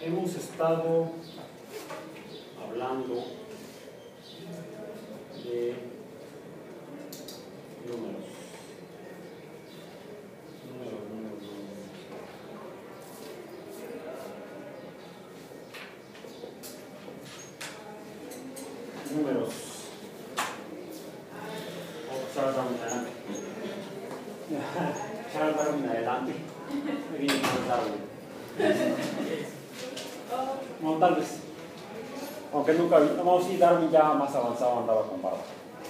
hemos estado hablando de números. Charles Darwin adelante. Charles Darwin adelante. Me viene Charles Darwin. No, tal vez. Aunque nunca vi. No, sí, Darwin ya más avanzado andaba con barba.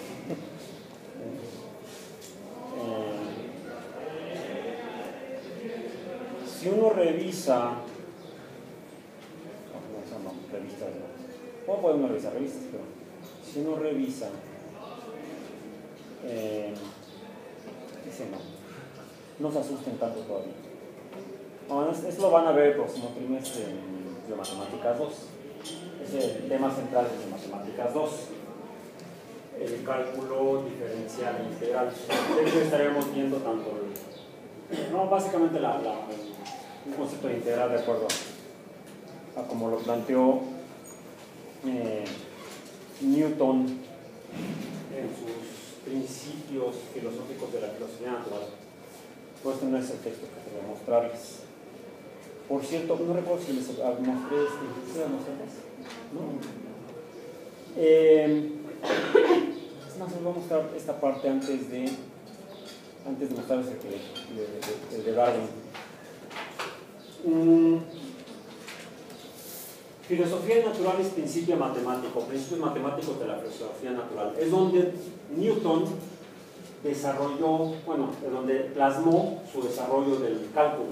Si uno revisa. No, revistas. ¿Cómo puede uno revisar revistas? Pero si uno revisa. Ese no se asusten tanto todavía. Bueno, eso lo van a ver el próximo trimestre de Matemáticas 2. Es el tema central de Matemáticas 2. El cálculo diferencial e integral. De hecho, estaremos viendo tanto básicamente un concepto de integral de acuerdo a como lo planteó Newton en sus principios filosóficos de la filosofía natural. Pues este no es el texto que quería mostrarles. Por cierto, no recuerdo si les mostré ¿sí les mostré? ¿No? Les voy a mostrar esta parte antes de mostrarles el de Darwin. Filosofía natural es principio matemático, principios matemáticos de la filosofía natural. Es donde Newton desarrolló, donde plasmó su desarrollo del cálculo.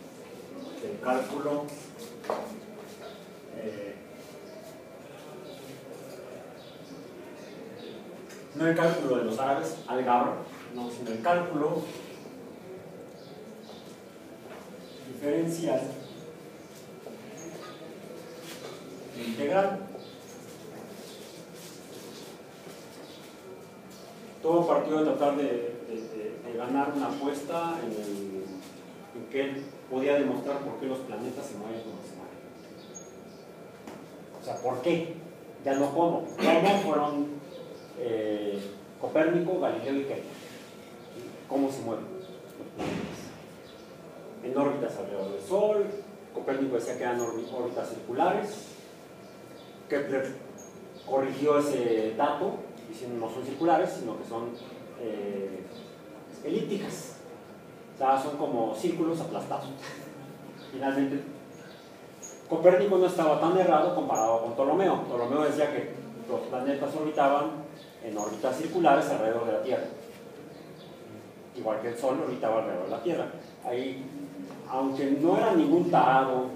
No el cálculo de los árabes, al-Gabr, no, sino el cálculo diferencial integral. Todo partió de tratar de ganar una apuesta en que él podía demostrar por qué los planetas se mueven como se mueven. O sea, ¿por qué? Ya no cómo. ¿Cómo fueron Copérnico, Galileo y Kepler? ¿Cómo se mueven los planetas? En órbitas alrededor del Sol. Copérnico decía que eran órbitas circulares. Kepler corrigió ese dato diciendo no son circulares, sino que son elípticas. O sea, son como círculos aplastados. Finalmente, Copérnico no estaba tan errado comparado con Ptolomeo. Ptolomeo decía que los planetas orbitaban en órbitas circulares alrededor de la Tierra. Igual que el Sol orbitaba alrededor de la Tierra. Ahí, aunque no era ningún tarado,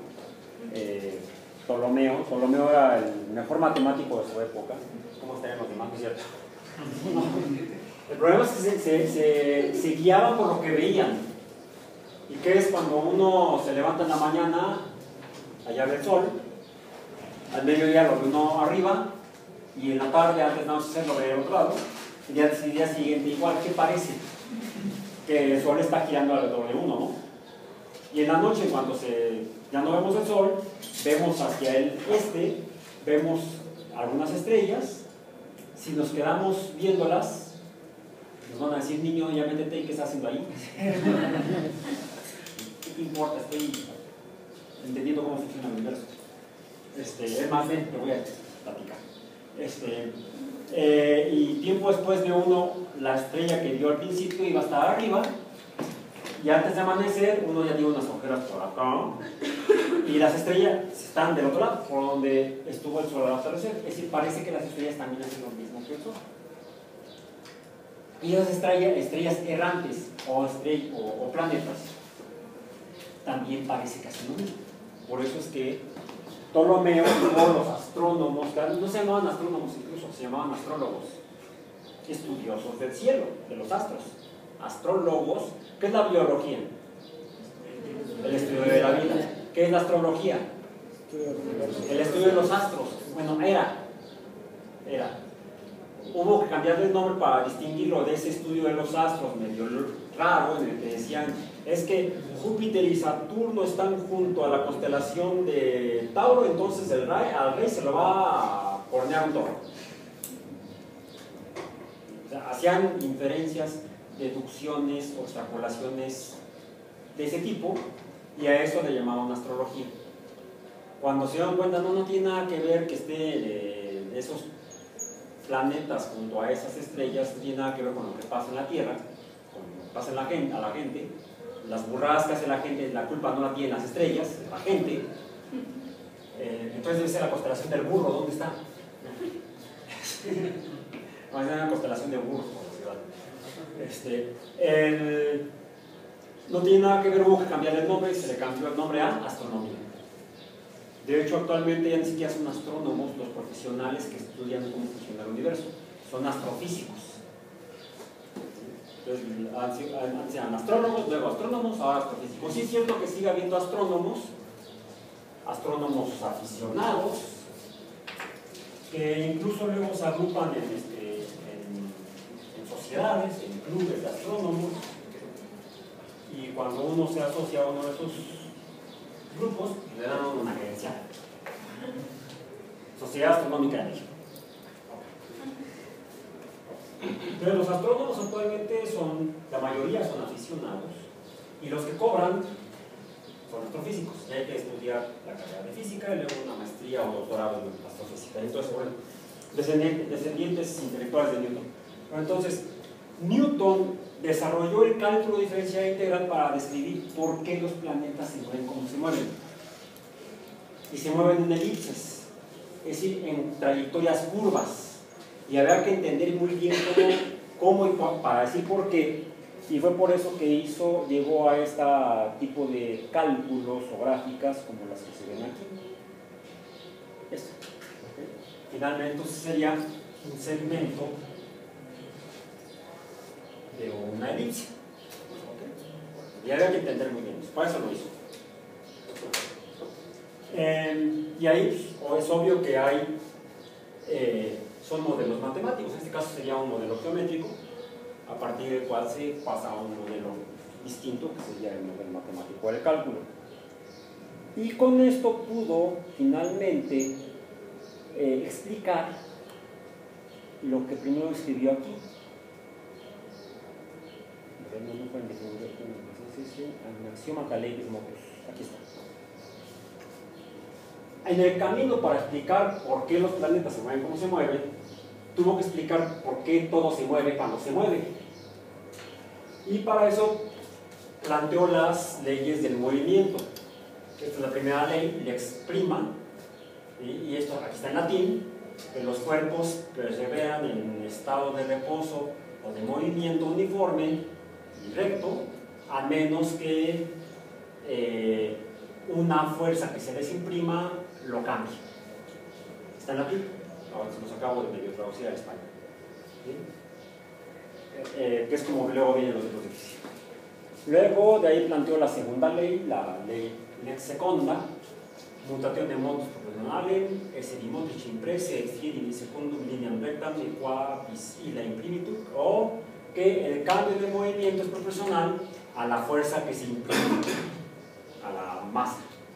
Ptolomeo era el mejor matemático de su época. ¿Cómo estarían los demás? ¿No es cierto? El problema es que se guiaban por lo que veían. ¿Y qué es cuando uno se levanta en la mañana, allá ve el sol, al mediodía lo ve uno arriba, y en la tarde, antes de anochecer, lo ve del otro lado, y el día siguiente igual? ¿Qué parece? Que el sol está girando alrededor de uno, ¿no? Y en la noche, cuando ya no vemos el sol, vemos hacia el este, vemos algunas estrellas. Si nos quedamos viéndolas, nos van a decir: niño, ya métete, ¿y qué estás haciendo ahí? ¿Qué importa? Estoy entendiendo cómo funciona el universo. Es más, ven, te voy a platicar. Y tiempo después de uno, la estrella que dio al principio iba a estar arriba, y antes de amanecer, uno ya tiene unas ojeras por acá, y las estrellas están del otro lado, por donde estuvo el sol al atardecer. Es decir, parece que las estrellas también hacen lo mismo que el sol. Y esas estrellas errantes o planetas también parece que hacen lo mismo. Por eso es que Ptolomeo y todos los astrónomos, no se llamaban astrónomos incluso, se llamaban astrólogos, estudiosos del cielo, de los astros. Astrólogos, ¿qué es la biología? El estudio de la vida. ¿Qué es la astrología? El estudio de los astros. Bueno, era. Hubo que cambiarle el nombre para distinguirlo de ese estudio de los astros medio raro, en el que decían es que Júpiter y Saturno están junto a la constelación de Tauro, entonces al rey se lo va a cornear un toro. O sea, hacían inferencias, deducciones o extrapolaciones de ese tipo, y a eso le llamaban astrología. Cuando se dan cuenta, no tiene nada que ver que esté esos planetas junto a esas estrellas, no tiene nada que ver con lo que pasa en la Tierra, con lo que pasa a la gente, las burradas que hace la gente, la culpa no la tienen las estrellas, la gente. Entonces debe ser la constelación del burro, ¿dónde está? Va a ser una constelación de burros, por decirlo. No tiene nada que ver, hubo que cambiar el nombre, se le cambió el nombre a astronomía. De hecho, actualmente ya ni siquiera son astrónomos los profesionales que estudian cómo funciona el universo, son astrofísicos. Entonces, antes eran astrólogos, luego astrónomos, ahora astrofísicos. Sí es cierto que sigue habiendo astrónomos aficionados, que incluso luego se agrupan en sociedades, en clubes de astrónomos, y cuando uno se asocia a uno de esos grupos, le dan una credencial. Sociedad Astronómica de México. Pero los astrónomos actualmente la mayoría son aficionados, y los que cobran son astrofísicos, y hay que estudiar la carrera de física y luego una maestría o doctorado en astrofísica. Entonces, bueno, descendientes intelectuales de Newton. Bueno, entonces, Newton desarrolló el cálculo diferencial integral para describir por qué los planetas se mueven como se mueven. Y se mueven en elipses, es decir, en trayectorias curvas. Y había que entender muy bien cómo y para decir por qué. Y fue por eso que llegó a este tipo de cálculos o gráficas como las que se ven aquí. Esto. ¿Okay? Finalmente, entonces sería un segmento de una elipse. ¿Okay? Y había que entender muy bien eso. Para eso lo hizo. Y ahí es obvio que son modelos matemáticos. En este caso sería un modelo geométrico, a partir del cual se pasa a un modelo distinto, que sería el modelo matemático del cálculo. Y con esto pudo finalmente explicar lo que primero escribió aquí. Axioma Caleides Motus. Aquí está. En el camino para explicar por qué los planetas se mueven como se mueven, tuvo que explicar por qué todo se mueve cuando se mueve. Y para eso planteó las leyes del movimiento. Esta es la primera ley, lex prima, y esto aquí está en latín, que los cuerpos perseveran en estado de reposo o de movimiento uniforme y recto, a menos que una fuerza que se les imprima lo cambie. Está en latín, ahora se los acabo de medio traducir al español. ¿Sí? Que es como luego vienen los libros de física. Luego de ahí planteó la segunda ley, la ley lex seconda, mutatione modus proportionalem, esse dimotis imprese extiende in secundum lineam rectam e qua bis illa imprimitur, o que el cambio de movimiento es proporcional a la fuerza que se imprime, a la masa.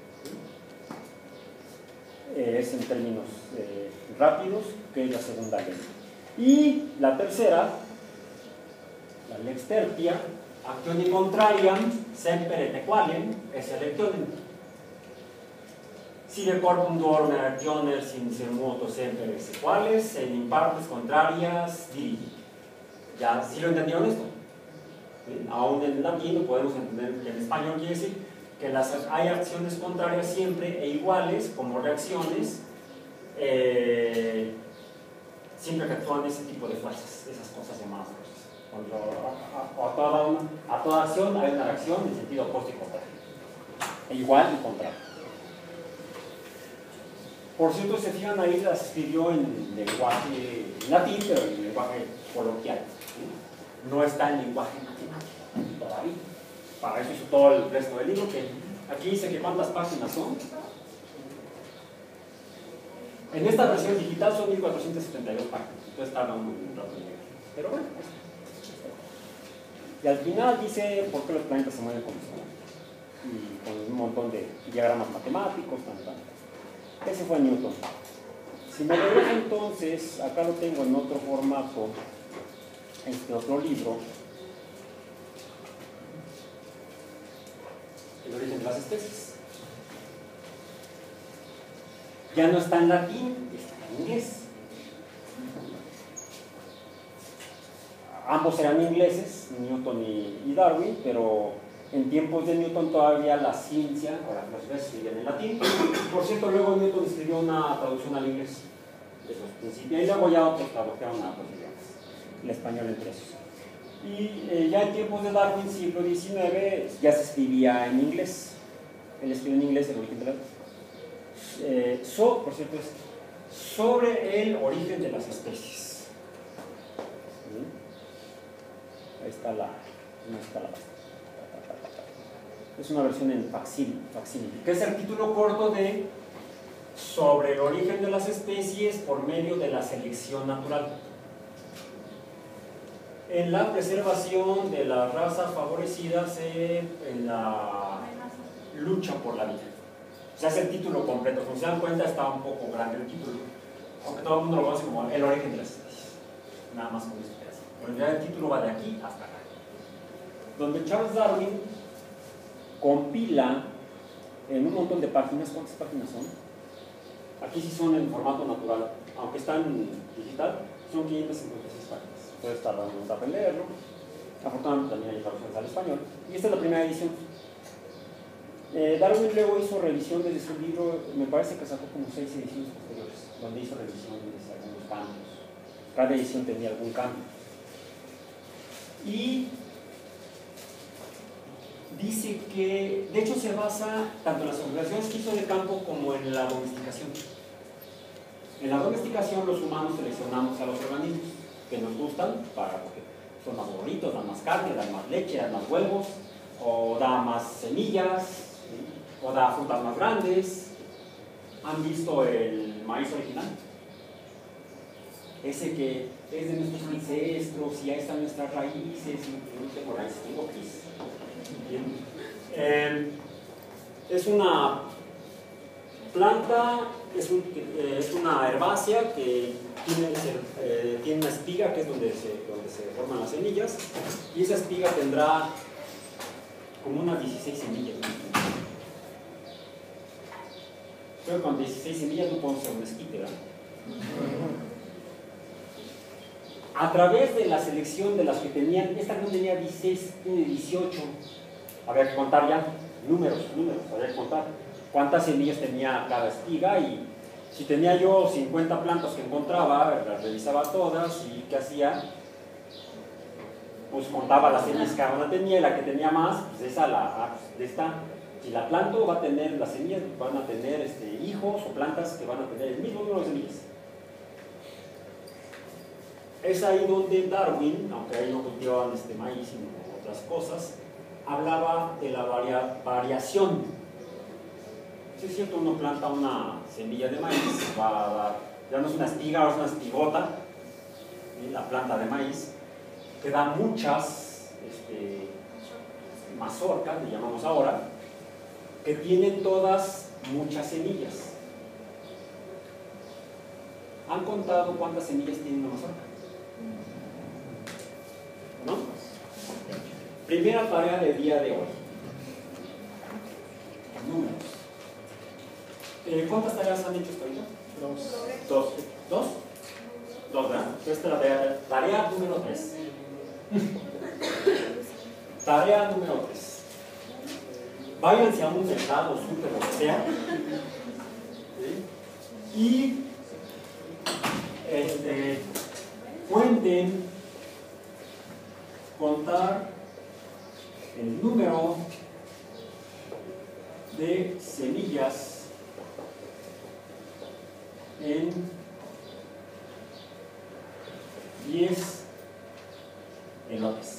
Es en términos rápidos, que es la segunda ley. Y la tercera, la lex tertia, actione contrariam semper et equalem esse lectionem. Sive corpum dorme actioner sin ser moto semper ex equales, en impartes contrarias dirigi. ¿Ya sí lo entendieron esto? ¿Sí? Aún en latín lo podemos entender, en español quiere decir que hay acciones contrarias siempre e iguales como reacciones, siempre que actúan ese tipo de fuerzas, esas cosas llamadas fuerzas. A toda acción hay una reacción en sentido opuesto y contrario, e igual y contrario. Por cierto, se fijan ahí, las escribió en lenguaje latín, pero en lenguaje coloquial, ¿sí? No está en lenguaje matemático todavía. Para eso hizo todo el resto del libro, que aquí dice que cuántas páginas son. En esta versión digital son 1472 páginas, entonces tarda un rato en llegar. Pero bueno, Y al final dice por qué los planetas se mueven como se mueven. Y con un montón de diagramas matemáticos, Ese fue Newton. Si me regreso entonces, acá lo tengo en otro formato, este otro libro, El origen de las especies. Ya no está en latín, está en inglés. Ambos eran ingleses, Newton y Darwin, pero en tiempos de Newton todavía la ciencia, o las filosofías se escribían en latín. Por cierto, luego Newton escribió una traducción al inglés de los principios, y luego ya otros tradujeron a otros idiomas, el español entre esos. Y ya en tiempos de Darwin, siglo XIX, ya se escribía en inglés. Él escribió en inglés El origen de la por cierto, es sobre el origen de las especies. Ahí está la es una versión en facsímil, que es el título corto de Sobre el origen de las especies por medio de la selección natural, en la preservación de las razas favorecidas en la lucha por la vida. O sea, es el título completo. Como se dan cuenta, está un poco grande el título, aunque todo el mundo lo conoce como El origen de las especies, nada más con este pedazo. Pero ya el título va de aquí hasta acá, donde Charles Darwin compila en un montón de páginas. ¿Cuántas páginas son? Aquí sí son en formato natural, aunque está en digital, son 556 páginas. Puede estar dando un rato en leerlo. Afortunadamente también hay traducciones al español. Y esta es la primera edición. Darwin luego hizo revisiones de su libro, me parece que sacó como 6 ediciones posteriores, donde hizo revisiones de algunos cambios. Cada edición tenía algún cambio. Y dice que, de hecho, se basa tanto en las observaciones que hizo de campo como en la domesticación. En la domesticación, los humanos seleccionamos a los organismos que nos gustan porque son más bonitos, dan más carne, dan más leche, dan más huevos, o dan más semillas, o da frutas más grandes. ¿Han visto el maíz original? Ese que es de nuestros ancestros y ahí están nuestras raíces. No tengo raíces, tengo pis. Es una planta, es una herbácea que tiene una espiga que es donde se forman las semillas, y esa espiga tendrá como unas 16 semillas. Creo que con 16 semillas no podemos hacer un esquite, ¿verdad? A través de la selección de las que tenían, esta no tenía 16, tiene 18. Había que contar ya, números, había que contar cuántas semillas tenía cada espiga, y si tenía yo 50 plantas que encontraba, las revisaba todas, y ¿qué hacía? Pues contaba las semillas que cada una tenía, y la que tenía más, pues esa de esta, si la planto va a tener, las semillas van a tener hijos o plantas que van a tener el mismo número de semillas. Es ahí donde Darwin, aunque ahí no cultivaban maíz sino otras cosas, hablaba de la variación. Si es cierto, uno planta una semilla de maíz, va a dar, ya no es una espiga, ahora es una espigota, la planta de maíz, que da muchas mazorcas, le llamamos ahora, que tienen todas muchas semillas. ¿Han contado cuántas semillas tiene una mazorca? ¿No? Primera tarea del día de hoy. Números. ¿Cuántas tareas han hecho hasta ahorita? Dos, ¿verdad? Esta es la tarea número 3. Tarea número 3. Váyanse a un mercado, súper, lo que sea, y cuenten, contar el número de semillas en 10 elotes.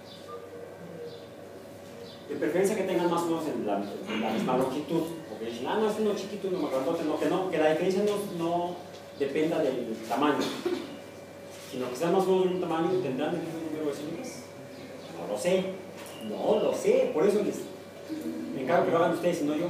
De preferencia que tengan más o menos en la misma longitud, porque dicen, no, es uno chiquito, uno más grandote, que la diferencia no dependa del tamaño, sino que sean más o menos del mismo tamaño y tendrán el mismo número de semillas. No lo sé. No lo sé. Por eso me encargo que lo hagan ustedes y no yo.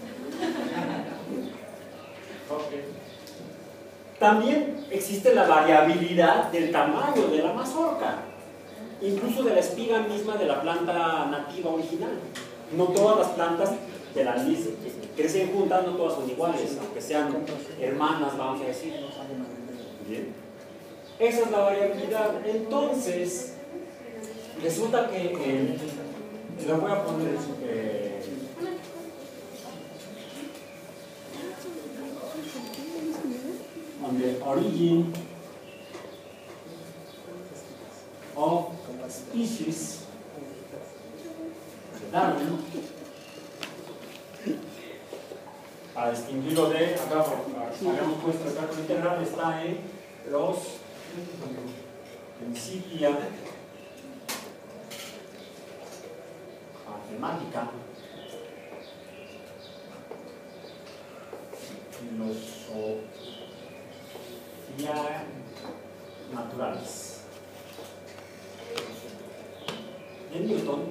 Okay. También existe la variabilidad del tamaño de la mazorca, incluso de la espiga misma de la planta nativa original. No todas las plantas de la misma que crecen juntas, no todas son iguales, aunque sean hermanas, vamos a decir. Bien. Esa es la variabilidad. Entonces, resulta que le voy a poner on the origin of species de Darwin, para distinguirlo de, acá habíamos puesto el cálculo integral, está en los Principia Matemática, Filosofía Naturales. En Newton,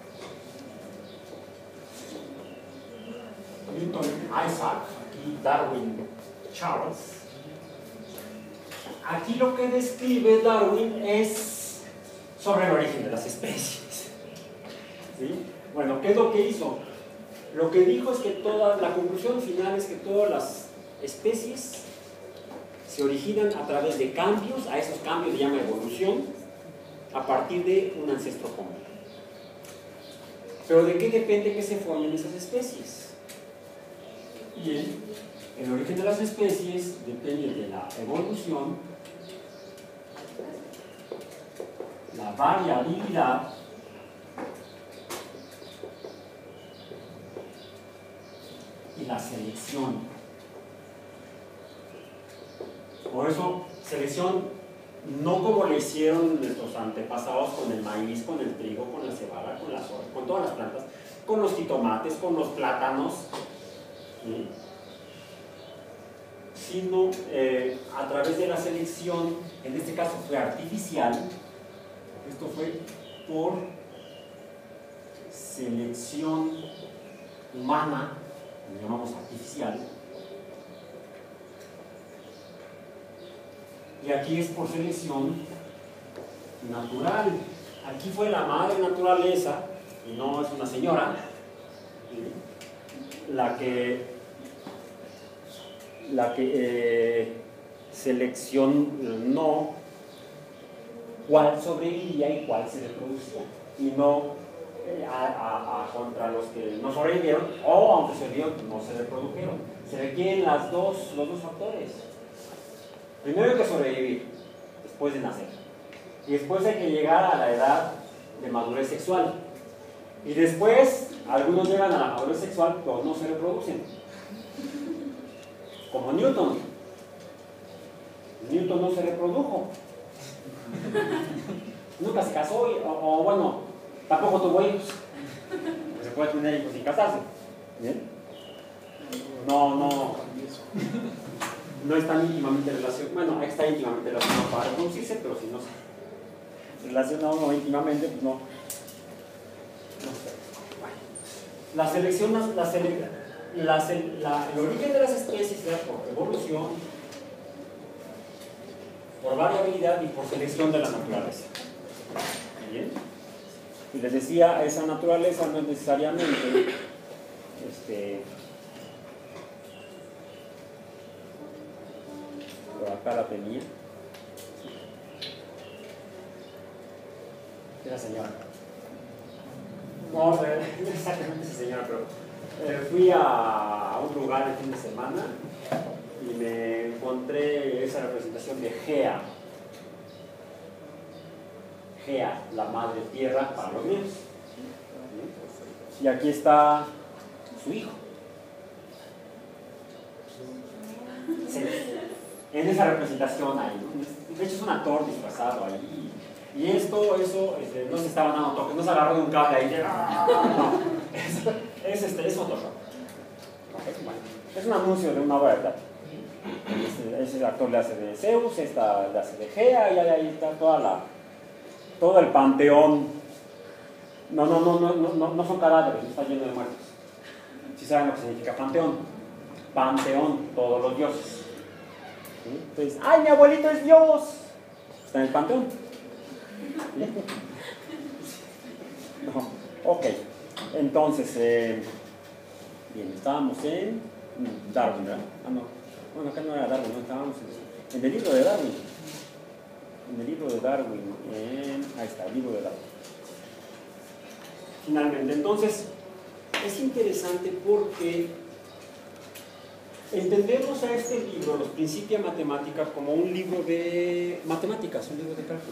Isaac y Darwin, Charles. Aquí lo que describe Darwin es sobre el origen de las especies. ¿Sí? Bueno, ¿qué es lo que hizo? Lo que dijo es que la conclusión final es que todas las especies se originan a través de cambios, a esos cambios se llama evolución, a partir de un ancestro común. Pero ¿de qué depende que se formen esas especies? Bien, el origen de las especies depende de la evolución, la variabilidad y la selección. Por eso, selección no como lo hicieron nuestros antepasados con el maíz, con el trigo, con la cebada, con la soja, con todas las plantas, con los jitomates, con los plátanos, ¿sí? Sino a través de la selección, en este caso fue artificial. Esto fue por selección humana, lo llamamos artificial, y aquí es por selección natural. Aquí fue la madre naturaleza, y no es una señora, la que seleccionó cuál sobrevivía y cuál se reproducía, y no contra los que no sobrevivieron, o aunque sobrevivieron, no se reprodujeron. Se requieren los dos factores. Primero hay que sobrevivir, después de nacer, y después hay que llegar a la edad de madurez sexual, y después algunos llegan a la madurez sexual pero no se reproducen, como Newton. Newton no se reprodujo, nunca se casó, o bueno, tampoco tuvo hijos. Se puede tener hijos sin casarse. ¿Bien? No están íntimamente relacionados. Bueno, está íntimamente relacionado para reproducirse, pero si no se relaciona uno íntimamente, pues no sé. La selección, el origen de las especies era por evolución, por variabilidad y por selección de la naturaleza. ¿Bien? Y les decía, esa naturaleza no es necesariamente por acá la tenía. Esa señora. No, no exactamente esa señora, pero fui a un lugar el fin de semana y me encontré esa representación de Gea. Gea, la madre tierra para los niños. Y aquí está su hijo. En esa representación ahí, ¿no? De hecho es un actor disfrazado ahí. Y eso no se estaba dando toques, no se agarró de un cable ahí. No, es Photoshop. Bueno, es un anuncio de una obra de teatro. Ese actor le hace de Zeus, esta le hace de Gea, y ahí está todo el panteón No son cadáveres, no está lleno de muertos. Si saben lo que significa panteón. Panteón, todos los dioses. ¿Sí? Entonces, ¡ay, mi abuelito es Dios! Está en el panteón. ¿Sí? No. Ok, entonces, bien, estábamos en Darwin, ¿verdad? Ah, no. Bueno, acá no era Darwin, no estábamos en el libro de Darwin. En el libro de Darwin, ahí está, el libro de Darwin. Finalmente, entonces, es interesante porque entendemos a este libro, los Principia Mathematica, como un libro de matemáticas, un libro de cálculo.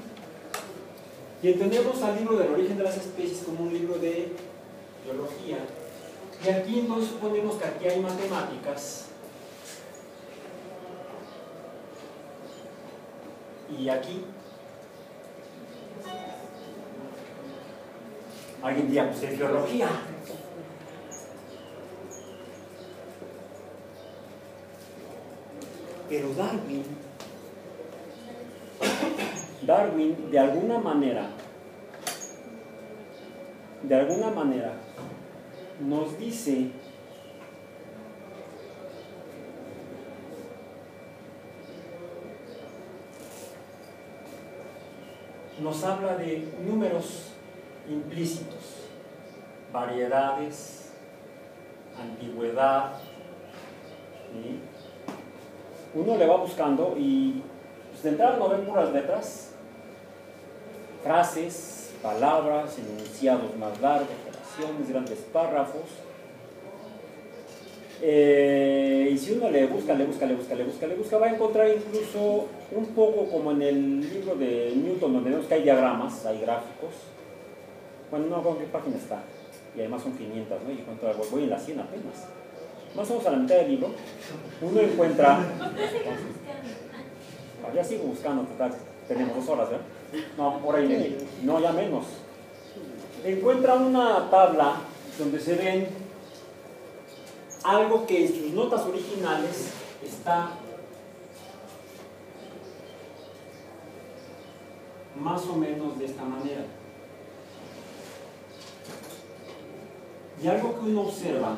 Y entendemos al libro del origen de las especies como un libro de biología. Y aquí entonces suponemos que aquí hay matemáticas. Y aquí alguien diría, pues es biología. Pero Darwin de alguna manera nos dice nos habla de números implícitos, variedades, antigüedad, ¿sí? Uno le va buscando y pues, de entrada no ven puras letras, frases, palabras, enunciados más largos, oraciones, grandes párrafos. Y si uno le busca, va a encontrar incluso un poco como en el libro de Newton, donde vemos que hay diagramas, hay gráficos. Bueno, no, ¿con qué página está? Y además son 500, ¿no? Y cuánto voy en la 100 apenas. Más o menos a la mitad del libro, uno encuentra... ya sigo buscando, total, tenemos 2 horas, ¿verdad? No, por ahí, no, ya menos. Encuentra una tabla donde se ven algo que en sus notas originales está más o menos de esta manera. Y algo que uno observa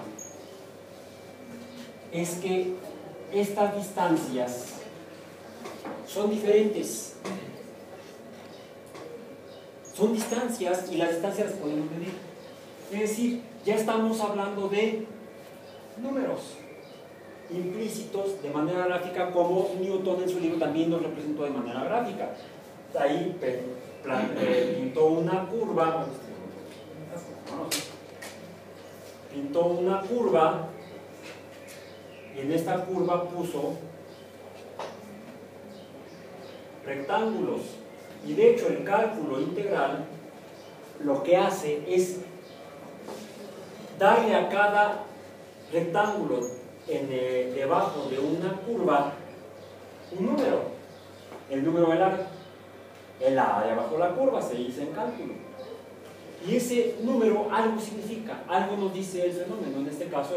es que estas distancias son diferentes. Son distancias y las distancias las podemos medir. Es decir, ya estamos hablando de números implícitos de manera gráfica, como Newton en su libro también los representó de manera gráfica. Ahí pintó una curva, y en esta curva puso rectángulos. Y de hecho el cálculo integral lo que hace es darle a cada rectángulo debajo de una curva un número, el número del área. El área bajo la curva se dice en cálculo. Y ese número algo significa, algo nos dice el fenómeno, en este caso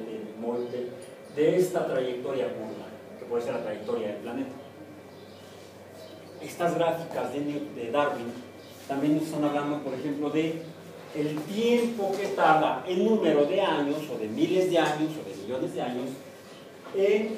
de esta trayectoria curva, que puede ser la trayectoria del planeta. Estas gráficas de Darwin también nos están hablando, por ejemplo, de el tiempo que tarda el número de años, o de miles de años, o de millones de años, en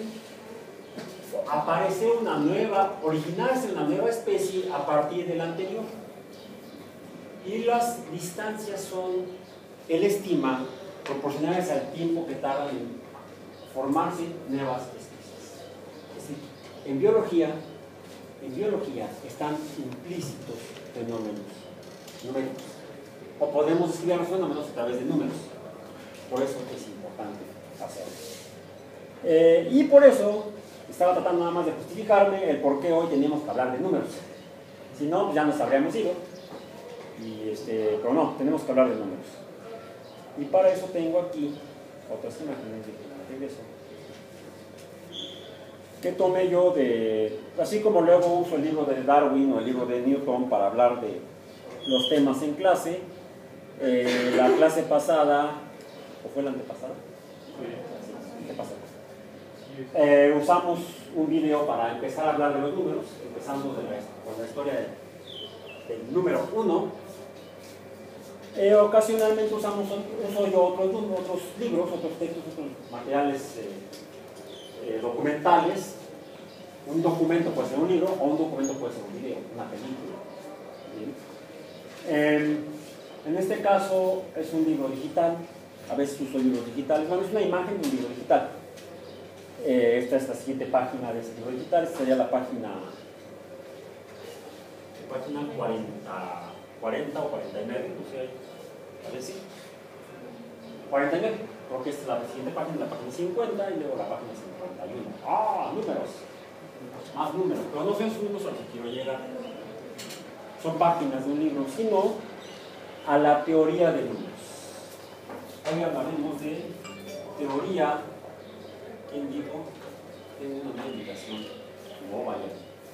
originarse una nueva especie a partir de la anterior. Y las distancias son, él estima, proporcionales al tiempo que tardan en formarse nuevas especies. Es decir, en biología están implícitos fenómenos numéricos. O podemos escribir los fenómenos a través de números. Por eso es importante hacerlo. Y por eso estaba tratando nada más de justificarme el por qué hoy teníamos que hablar de números. Si no, pues ya nos habríamos ido. Pero no, tenemos que hablar de números. Y para eso tengo aquí otras imágenes de regreso que tomé yo así como luego uso el libro de Darwin o el libro de Newton para hablar de los temas en clase. La clase pasada, ¿o fue la antepasada? Usamos un video para empezar a hablar de los números, empezando con la historia del número 1. Ocasionalmente uso yo otros libros, otros textos, otros materiales documentales. Un documento puede ser un libro o un documento puede ser un video, una película. En este caso es un libro digital. A veces uso libros digitales. Bueno, es una imagen de un libro digital. Esta es la siguiente página de ese libro digital. Esta sería la página 40 o 49, no sé, a ver si 49, porque esta es la siguiente página, la página 50 y luego la página 51. ¡Ah! Números, más números, pero no son números a los que quiero llegar, son páginas de un libro, sino a la teoría de números. Hoy hablaremos de teoría. ¿Quién dijo? Tengo una nueva invitación. No, vaya.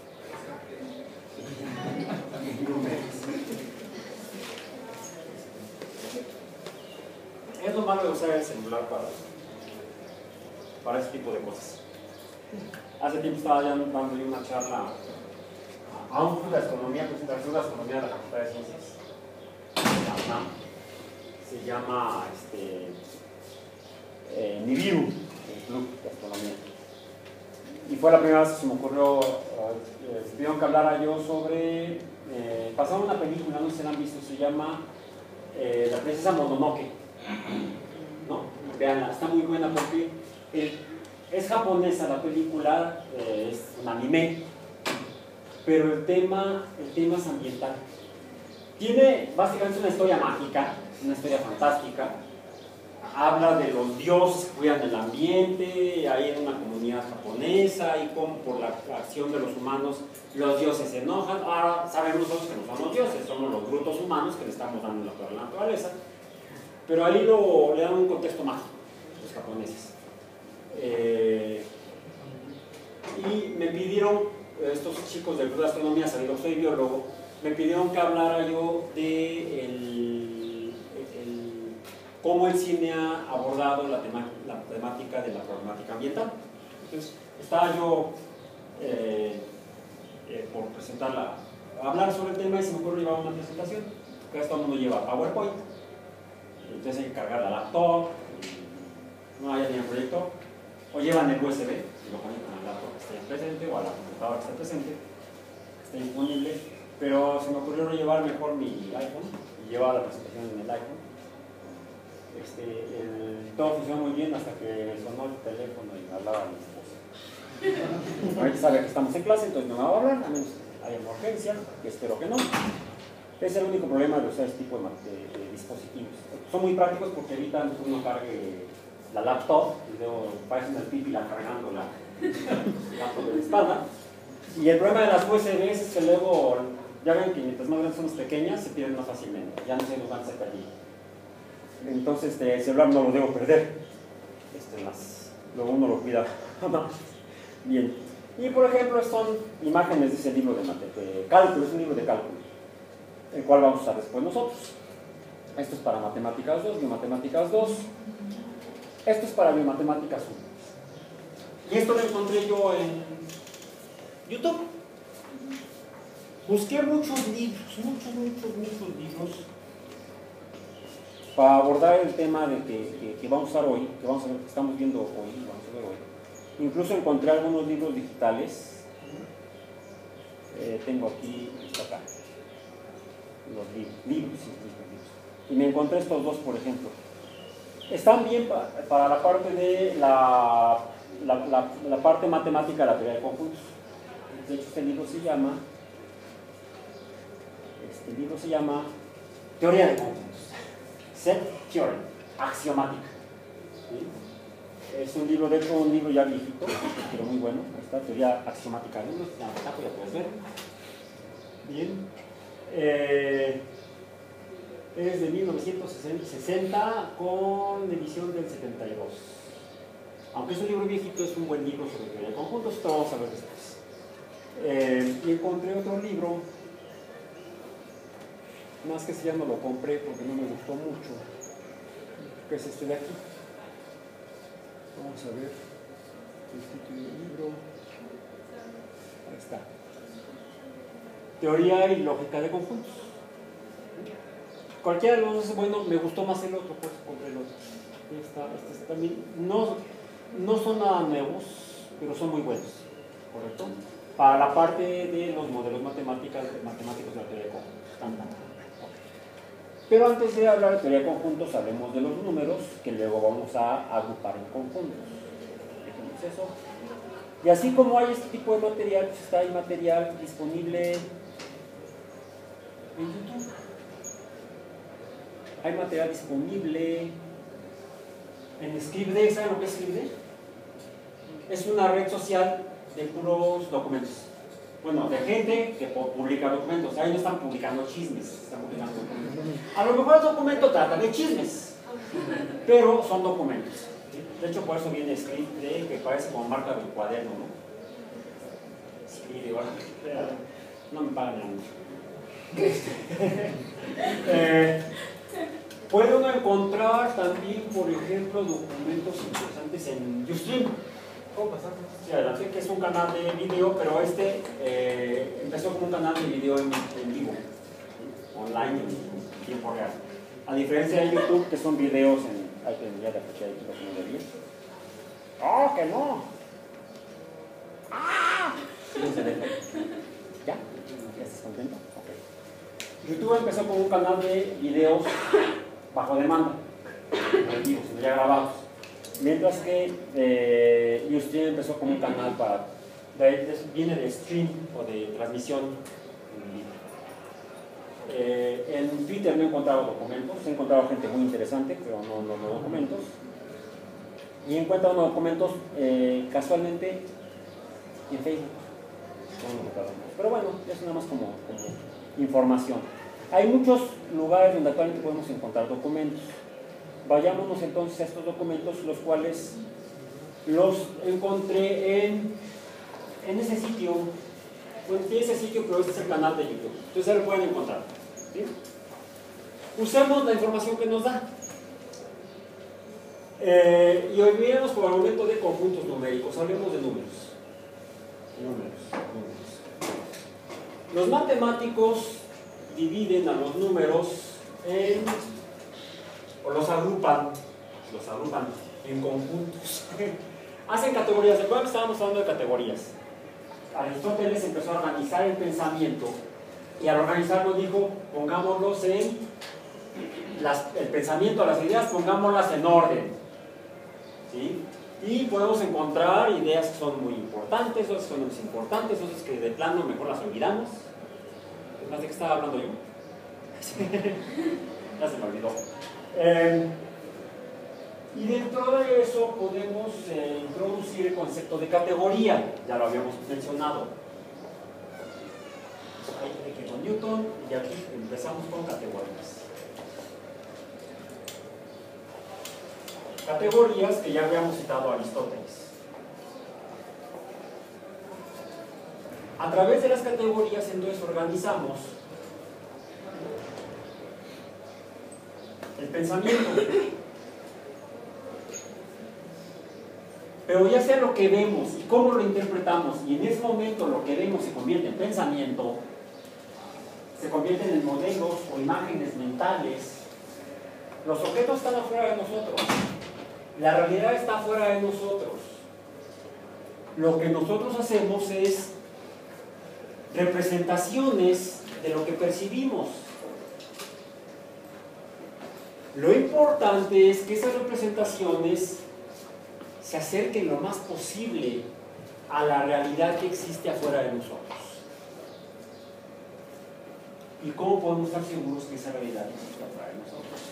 Es lo malo de usar el celular para ese tipo de cosas. Hace tiempo estaba ya dando yo una charla a un club de astronomía, presentación de astronomía de la Facultad de Ciencias. Se llama Nibiru, el club de astronomía. Y fue la primera vez que se me ocurrió, pidieron que hablara yo sobre, pasaron una película, no sé si la han visto, se llama La princesa Mononoke. No, veanla, está muy buena porque es japonesa la película, es un anime, pero el tema es ambiental. Tiene básicamente una historia mágica, una historia fantástica. Habla de los dioses que cuidan del ambiente, hay en una comunidad japonesa y cómo por la acción de los humanos los dioses se enojan. Ahora sabemos nosotros que no son los dioses, somos los brutos humanos que le estamos dando la peor a la naturaleza. Pero ahí le dan un contexto mágico, los japoneses. Y me pidieron, estos chicos del Club de Astronomía, sabiendo que soy biólogo, me pidieron que hablara yo de cómo el cine ha abordado la temática de la problemática ambiental. Entonces, estaba yo por presentarla, hablar sobre el tema y se me ocurrió llevar una presentación. Casi todo el mundo lleva PowerPoint, entonces hay que cargar la laptop, no hay ni el proyector, o llevan el USB, y lo conectan al laptop que esté presente o a la computadora que esté presente, que esté disponible, pero se me ocurrió llevar mejor mi iPhone y llevar la presentación en el iPhone. Todo funcionó muy bien hasta que sonó el teléfono y me hablaba mi esposa. Ahorita sabe que estamos en clase, entonces no me va a hablar, a menos que haya una urgencia, que espero que no. Es el único problema de usar este tipo de dispositivos. Son muy prácticos porque evitan que uno cargue la laptop y luego parece una pípila cargando la laptop de la espalda. Y el problema de las USBs es que luego, ya ven que mientras más grandes son las pequeñas, se pierden más fácilmente, ya no se nos van a ser perdidos. Entonces el celular no lo debo perder, luego uno lo cuida más. Bien, y por ejemplo son imágenes de ese libro de cálculo, es un libro de cálculo, el cual vamos a usar después nosotros. Esto es para matemáticas 2, biomatemáticas 2, esto es para biomatemáticas 1. Y esto lo encontré yo en YouTube. Busqué muchos libros para abordar el tema de que vamos a usar hoy, que estamos viendo hoy, vamos a ver hoy. Incluso encontré algunos libros digitales. Tengo aquí, está acá, los libros. Y me encontré estos dos, por ejemplo. Están bien para la parte de la parte matemática de la teoría de conjuntos. De hecho, este libro se llama Teoría de Conjuntos. Set Theory, axiomática. ¿Sí? Es un libro, de hecho, un libro ya viejito, pero muy bueno. Esta teoría axiomática de números, ya puedes ver. Bien. Es de 1960 con edición del 72. Aunque es un libro viejito, es un buen libro sobre teoría de conjuntos, esto vamos a ver después. Y encontré otro libro, más que si ya no lo compré porque no me gustó mucho, que es este de aquí. Vamos a ver el título del libro. Ahí está. Teoría y lógica de conjuntos. cualquiera de los dos es bueno, me gustó más el otro, pues compré el otro. También, no son nada nuevos, pero son muy buenos, ¿correcto? Para la parte de los modelos matemáticos de la teoría de conjuntos. Pero antes de hablar de teoría de conjuntos, hablemos de los números, que luego vamos a agrupar en conjuntos. Dejemos eso. Y así como hay este tipo de material, pues está el material disponible en YouTube. Hay material disponible en Scribd. ¿Saben lo que es Scribd? Es una red social de puros documentos. Bueno, de gente que publica documentos. Ahí no están publicando chismes, están publicando documentos. A lo mejor el documento trata de chismes, pero son documentos. De hecho, por eso viene Scribd, que parece como marca del cuaderno, ¿no? Scribd, no me pagan nada. Puede uno encontrar también, por ejemplo, documentos interesantes en Ustream. Sí, adelante, que es un canal de video, pero empezó como un canal de video en vivo, online, en tiempo real. A diferencia de YouTube, que son videos en... Ay, que ya de aquí hay los números. ¡Oh, que no! ¡Ah! ¿Ya? ¿Ya estás contento? Ok. YouTube empezó como un canal de videos bajo demanda, no en vivo, sino ya grabados. Mientras que Ustream empezó como un canal viene de stream o de transmisión en vivo. En Twitter no he encontrado documentos, he encontrado gente muy interesante, pero no documentos. Y encuentro documentos casualmente en Facebook. Pero bueno, es nada más como información. Hay muchos lugares donde actualmente podemos encontrar documentos. Vayámonos entonces a estos documentos, los cuales los encontré en ese sitio. Bueno, tiene ese sitio, pero este es el canal de YouTube. Entonces ahí lo pueden encontrar. ¿Sí? Usemos la información que nos da. Y olvidemos por el momento de conjuntos numéricos, hablemos de números. Números. Los matemáticos dividen a los números o los agrupan en conjuntos. Hacen categorías. Recuerden que estábamos hablando de categorías. Aristóteles empezó a organizar el pensamiento y al organizarlo dijo, pongámoslos en el pensamiento, las ideas, pongámoslas en orden. ¿Sí? Y podemos encontrar ideas que son muy importantes, otras que son menos importantes, otras que de plano mejor las olvidamos. ¿De qué estaba hablando yo? Ya se me olvidó. Y dentro de eso podemos introducir el concepto de categoría, ya lo habíamos mencionado. Ahí quedó Newton y aquí empezamos con categorías. Categorías que ya habíamos citado a Aristóteles. A través de las categorías entonces organizamos el pensamiento. Pero ya sea lo que vemos y cómo lo interpretamos, y en ese momento lo que vemos se convierte en pensamiento, se convierten en modelos o imágenes mentales, los objetos están afuera de nosotros, la realidad está afuera de nosotros. Lo que nosotros hacemos es representaciones de lo que percibimos. Lo importante es que esas representaciones se acerquen lo más posible a la realidad que existe afuera de nosotros. ¿Y cómo podemos estar seguros que esa realidad existe afuera de nosotros?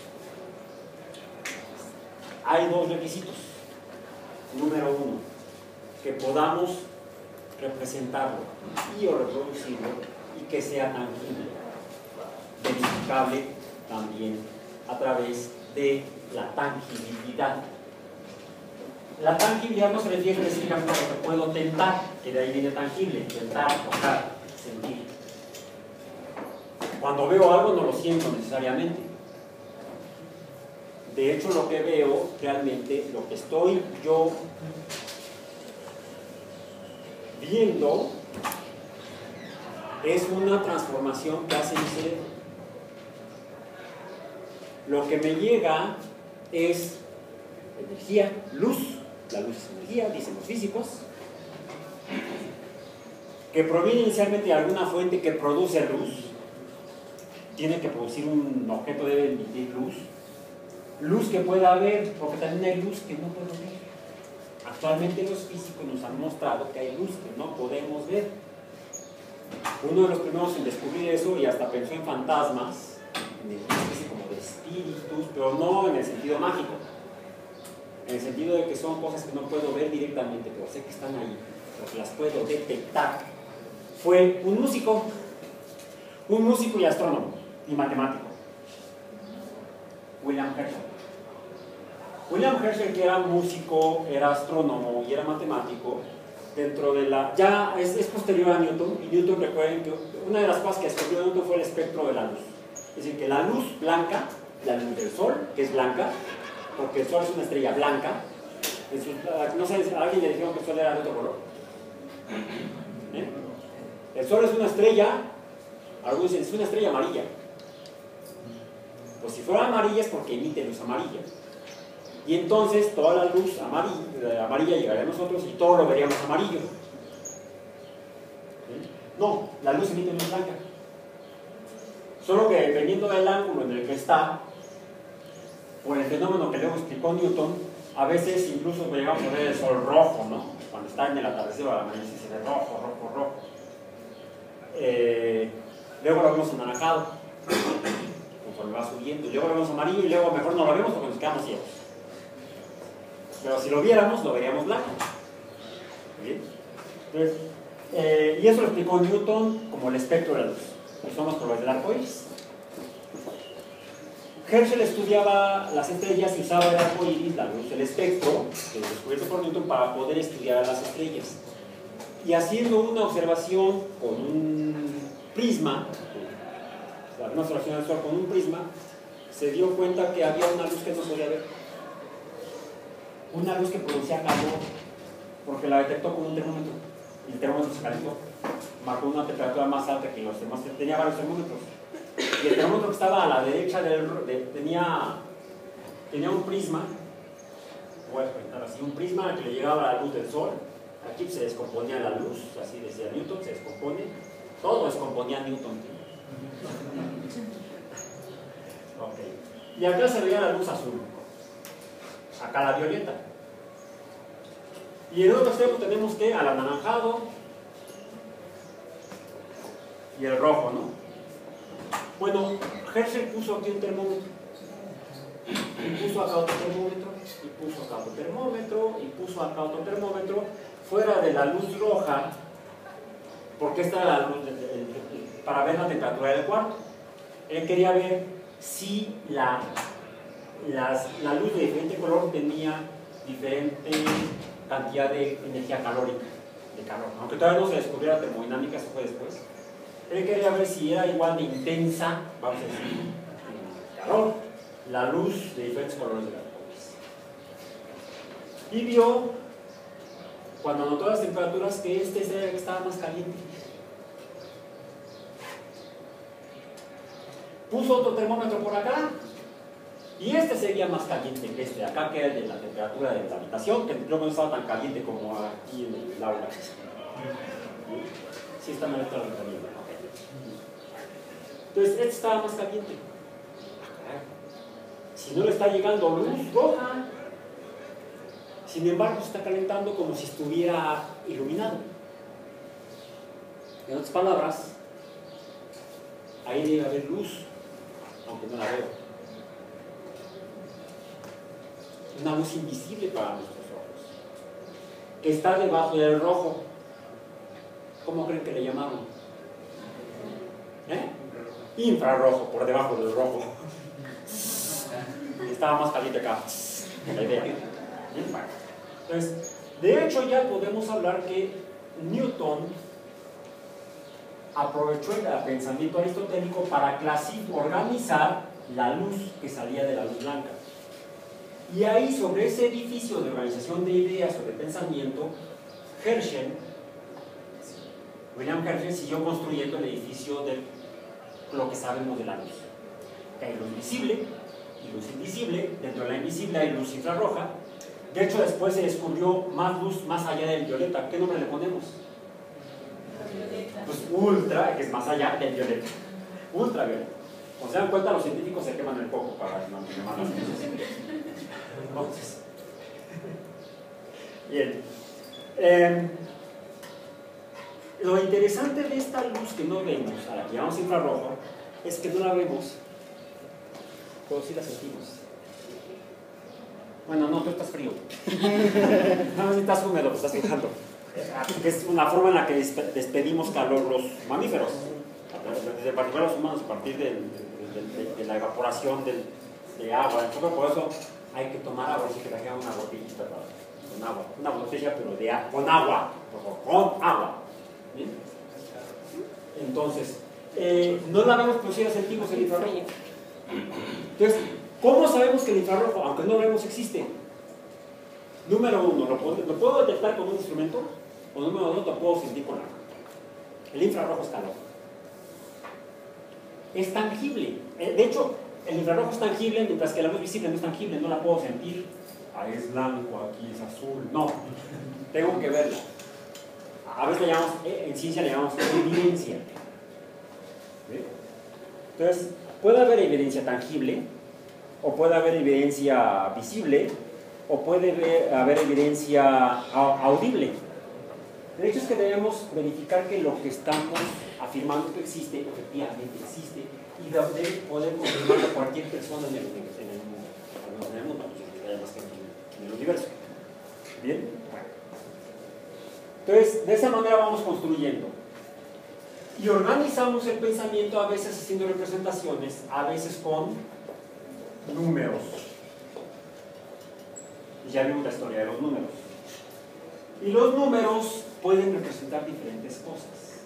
Hay dos requisitos. Número uno, que podamos representarlo y o reproducirlo y que sea tangible, verificable también a través de la tangibilidad. La tangibilidad no se refiere específicamente a lo que puedo tentar, que de ahí viene tangible, tentar, tocar, sentir. Cuando veo algo no lo siento necesariamente. De hecho, lo que veo realmente, lo que estoy yo viendo, es una transformación que hace mi cerebro. lo que me llega es energía, luz. La luz es energía, dicen los físicos, que proviene inicialmente de alguna fuente que produce luz. Tiene que producir un objeto, debe emitir luz. Luz que pueda ver, porque también hay luz que no puedo ver. Actualmente los físicos nos han mostrado que hay luz que no podemos ver. Uno de los primeros en descubrir eso, y hasta pensó en fantasmas, en una especie como de espíritus, pero no en el sentido mágico, en el sentido de que son cosas que no puedo ver directamente, pero sé que están ahí, porque las puedo detectar. Fue un músico y astrónomo y matemático, William Herschel. William Herschel, que era músico, era astrónomo y era matemático, dentro de la... ya es posterior a Newton, y Newton, recuerden que una de las cosas que descubrió Newton fue el espectro de la luz. Es decir, que la luz blanca, la luz del sol, que es blanca, porque el sol es una estrella blanca. No sé, ¿a alguien le dijeron que el sol era de otro color? El sol es una estrella, algunos dicen, es una estrella amarilla. Pues si fuera amarilla es porque emite luz amarilla. Y entonces toda la luz amarilla llegaría a nosotros y todo lo veríamos amarillo. No, la luz emite luz blanca. Solo que dependiendo del ángulo en el que está, por el fenómeno que luego explicó Newton, a veces incluso llegamos a ver el sol rojo, ¿no? Cuando está en el atardecer o al amanecer se ve rojo, rojo, rojo. Luego lo vemos anaranjado, conforme va subiendo, y luego lo vemos amarillo, y luego mejor no lo vemos porque nos quedamos ciegos. Pero si lo viéramos, lo veríamos blanco. ¿Bien? Entonces, y eso lo explicó Newton como el espectro de la luz, que son los colores del arco iris. Herschel estudiaba las estrellas y usaba el arco iris, la luz, el espectro, que es descubierto por Newton, para poder estudiar las estrellas. Y haciendo una observación con un prisma, una observación del sol con un prisma, se dio cuenta que había una luz que no podía ver. Una luz que producía calor, porque la detectó con un termómetro. Y el termómetro se calentó. Marcó una temperatura más alta que los termómetros. Tenía varios termómetros. Y el termómetro que estaba a la derecha tenía un prisma, voy a contar así, un prisma que le llegaba la luz del sol. Aquí se descomponía la luz, así decía Newton, se descompone. Todo descomponía Newton. Okay. Y acá se veía la luz azul. Acá la violeta. Y en el otro extremo tenemos que al anaranjado y el rojo, ¿no? Bueno, Herschel puso aquí un termómetro, y puso acá otro termómetro, y puso acá otro termómetro, y puso acá otro termómetro, fuera de la luz roja, porque esta era la luz para ver la temperatura del cuarto. Él quería ver si la luz de diferente color tenía diferente cantidad de energía calórica, de calor. Aunque todavía no se descubrió la termodinámica, eso fue después. Él quería ver si era igual de intensa, vamos a decir, en calor, la luz de diferentes colores de las cosas. Y vio, cuando anotó las temperaturas, que este era el que estaba más caliente. Puso otro termómetro por acá, y este seguía más caliente que este de acá, que era el de la temperatura de la habitación, que creo que no estaba tan caliente como aquí en el aula. Sí, está mal la ventanilla. Entonces, este estaba más caliente. Si no le está llegando luz roja, sin embargo, se está calentando como si estuviera iluminado. En otras palabras, ahí debe haber luz, aunque no la veo. Una luz invisible para nuestros ojos, que está debajo del rojo. ¿Cómo creen que le llamaron? Infrarrojo, por debajo del rojo. Estaba más caliente acá, la idea. Entonces, de hecho ya podemos hablar que Newton aprovechó el pensamiento aristotélico para organizar la luz que salía de la luz blanca. Y ahí, sobre ese edificio de organización de ideas, sobre pensamiento, William Herschel siguió construyendo el edificio de lo que sabemos de la luz. Que hay luz visible, y luz invisible. Dentro de la invisible hay luz infrarroja. De hecho, después se descubrió más luz más allá del violeta. ¿Qué nombre le ponemos? Pues ultra, que es más allá del violeta. Ultravioleta. Como se dan cuenta, los científicos se queman el coco para mantener las cosas. Entonces, bien. Lo interesante de esta luz que no vemos, a la que llamamos infrarrojo, es que no la vemos, pero sí la sentimos. Bueno, no, tú estás frío. No, si estás húmedo, estás fijando. Es una forma en la que despedimos calor los mamíferos, desde particular los humanos, a partir de la evaporación de agua. Entonces, por eso hay que tomar agua, así que trajeron una botellita con agua, una botella pero con agua, con agua. ¿Bien? Entonces, no la vemos, pero sí la sentimos el infrarrojo. Entonces, ¿cómo sabemos que el infrarrojo, aunque no lo vemos, existe? Número uno, ¿lo puedo detectar con un instrumento? O número dos, lo puedo sentir con la mano. El infrarrojo es calor. Es tangible. De hecho, el infrarrojo es tangible, mientras que la luz visible no es tangible, no la puedo sentir. Ahí es blanco, aquí es azul. No, tengo que verla. A veces le llamamos, en ciencia le llamamos evidencia. ¿Sí? Entonces, puede haber evidencia tangible, o puede haber evidencia visible, o puede haber evidencia audible. El hecho es que debemos verificar que lo que estamos afirmando que existe, efectivamente existe, y debe poder confirmarlo cualquier persona en el mundo, además que en el universo. ¿Bien? Entonces, de esa manera vamos construyendo. Y organizamos el pensamiento, a veces haciendo representaciones, a veces con números. Y ya vimos la historia de los números. Y los números pueden representar diferentes cosas.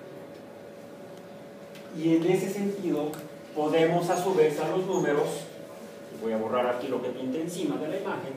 Y en ese sentido, podemos a su vez a los números, y voy a borrar aquí lo que pinta encima de la imagen,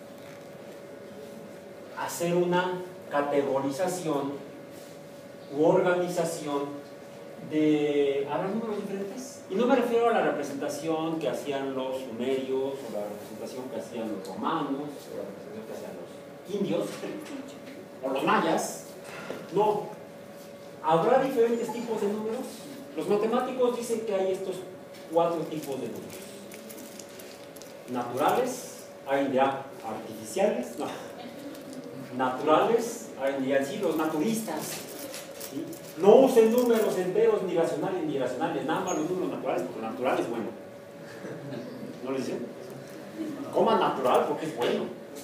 hacer una categorización u organización de... ¿Habrá números diferentes? Y no me refiero a la representación que hacían los sumerios, o la representación que hacían los romanos, o la representación que hacían los indios, o los mayas. No. ¿Habrá diferentes tipos de números? Los matemáticos dicen que hay estos 4 tipos de números. Naturales, hay de artificiales, no. Naturales, hay de así, los naturistas. ¿Sí? No usen números enteros, ni racionales ni irracionales, nada más los números naturales, porque natural es bueno. ¿No les dicen? Coman natural porque es bueno.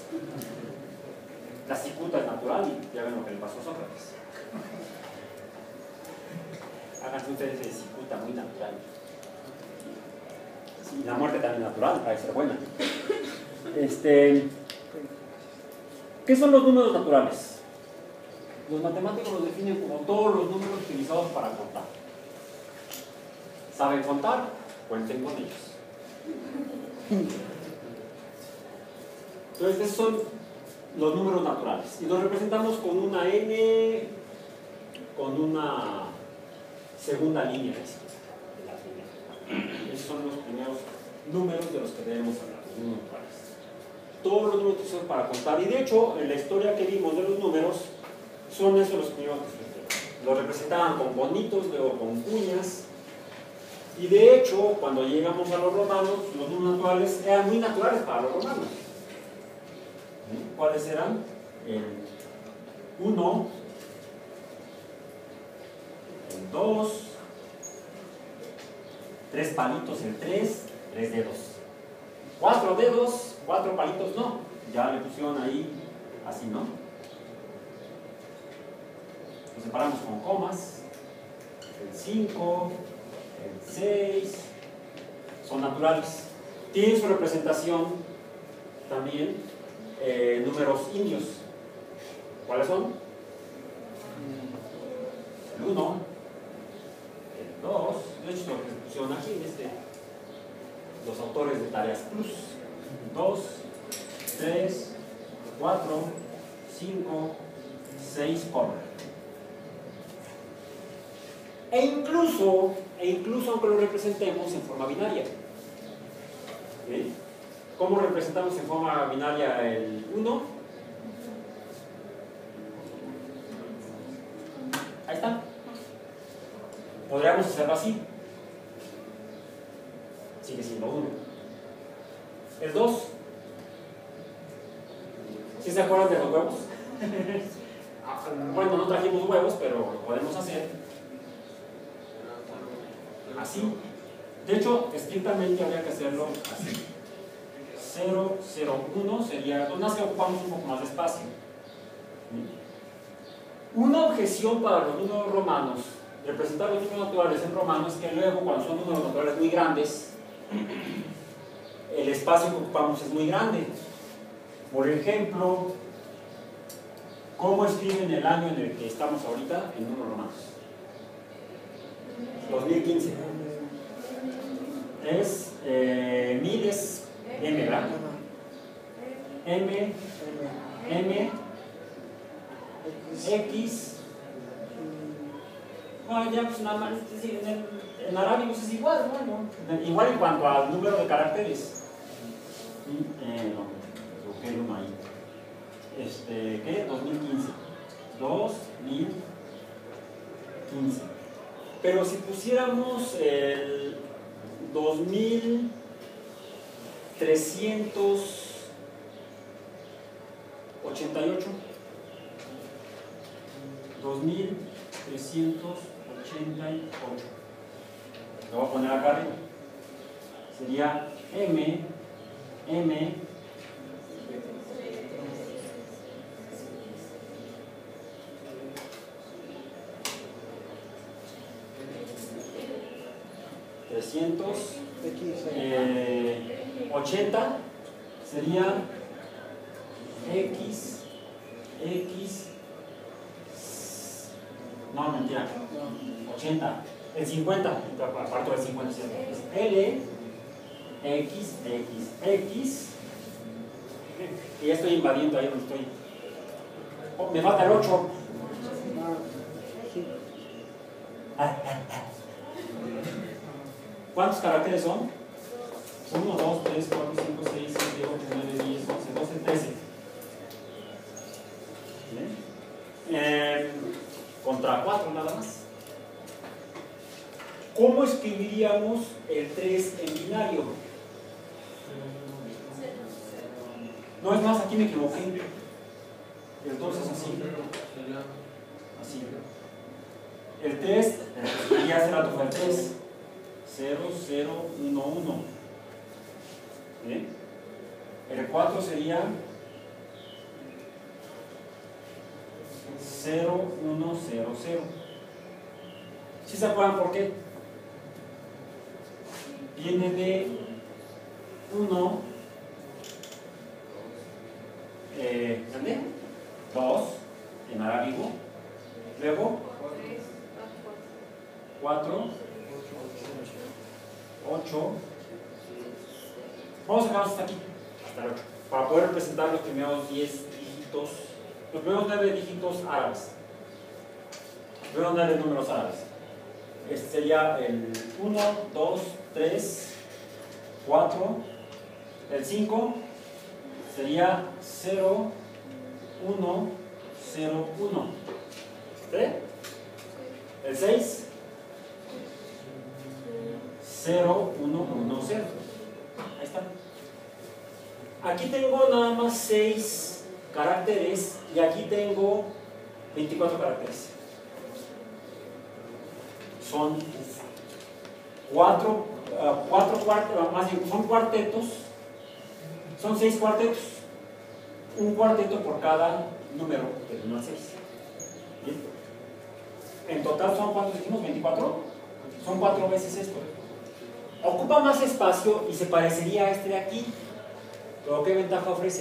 La cicuta es natural y ya ven lo que le pasó a Sócrates. Háganse ustedes de cicuta muy natural. Sí, la muerte también es natural, para ser buena. ¿Qué son los números naturales? Los matemáticos los definen como todos los números utilizados para contar. ¿Saben contar? Cuenten con ellos. Entonces, esos son los números naturales. Y los representamos con una n, con una segunda línea de la primera. Esos son los primeros números de los que debemos hablar, los números naturales. Todos los números que son para contar. Y de hecho, en la historia que vimos de los números, son esos los primeros que los representaban con bonitos, luego con cuñas. Y de hecho, cuando llegamos a los romanos, los números naturales eran muy naturales para los romanos. ¿Cuáles eran? El 1, el 2, 3 palitos, el 3 dedos. 4 dedos, 4 palitos, no. Ya le pusieron ahí, así, ¿no? Los separamos con comas. El 5, el 6, son naturales. Tienen su representación también números indios. ¿Cuáles son? El 1, el 2, de hecho lo que se pusieron aquí, los autores de Tareas Plus. 2, 3, 4, 5, 6, coma. E incluso aunque lo representemos en forma binaria. ¿Sí? ¿Cómo representamos en forma binaria el 1? Ahí está. Podríamos hacerlo así. Sigue siendo 1. El 2. ¿Sí se acuerdan de los huevos? Bueno, no trajimos huevos, pero lo podemos hacer así. De hecho, estrictamente habría que hacerlo así. 0, 0, 1 sería, nada más que ocupamos un poco más de espacio. Una objeción para los números romanos, representar los números naturales en romano, es que luego, cuando son números naturales muy grandes, el espacio que ocupamos es muy grande. Por ejemplo, ¿cómo escriben el año en el que estamos ahorita en números romanos? 2015. Es, 1000 es M, ¿verdad? M, X. Bueno, ya pues nada más, en arábigo es igual, ¿no? Igual en cuanto al número de caracteres. No, busqué uno ahí. ¿Qué? 2015. 2015. Pero si pusiéramos el 2388. 2388. Lo voy a poner acá arriba. Sería M. 380 sería X, no, mentira, 80, el 50, aparte del 50, es L, X, y ya estoy invadiendo ahí donde estoy. Oh, me falta el 8. ¿Cuántos caracteres son? 1, 2, 3, 4, 5, 6, 7, 8, 9, 10, 11, 12, 13. Contra 4 nada más. ¿Cómo escribiríamos el 3 en binario? No, es más, aquí me equivoqué. Entonces así. Así. El 3, ya hace rato fue el 3. 0, 0, 1, 1. ¿Bien? El 4 sería 0, 1, 0, 0. ¿Sí se acuerdan por qué? Viene de 1, 2 en arábigo, luego 4, 8. Vamos a dejarlos hasta aquí, hasta el 8, para poder representar los primeros 10 dígitos, los primeros 9 dígitos árabes, los primeros 9 números árabes. Este sería el 1, 2, 3, 4, el 5 sería 0, 1, 0, 1. ¿Sí? El 6, 0, 1, 1, 0. Ahí está. Aquí tengo nada más 6 caracteres y aquí tengo 24 caracteres. Son 4 cuartetos, más bien son cuartetos, son 6 cuartetos, un cuarteto por cada número del 1 al 6. ¿Bien? En total son, ¿cuántos dijimos? 24. Son 4 veces esto. Ocupa más espacio y se parecería a este de aquí, pero ¿qué ventaja ofrece?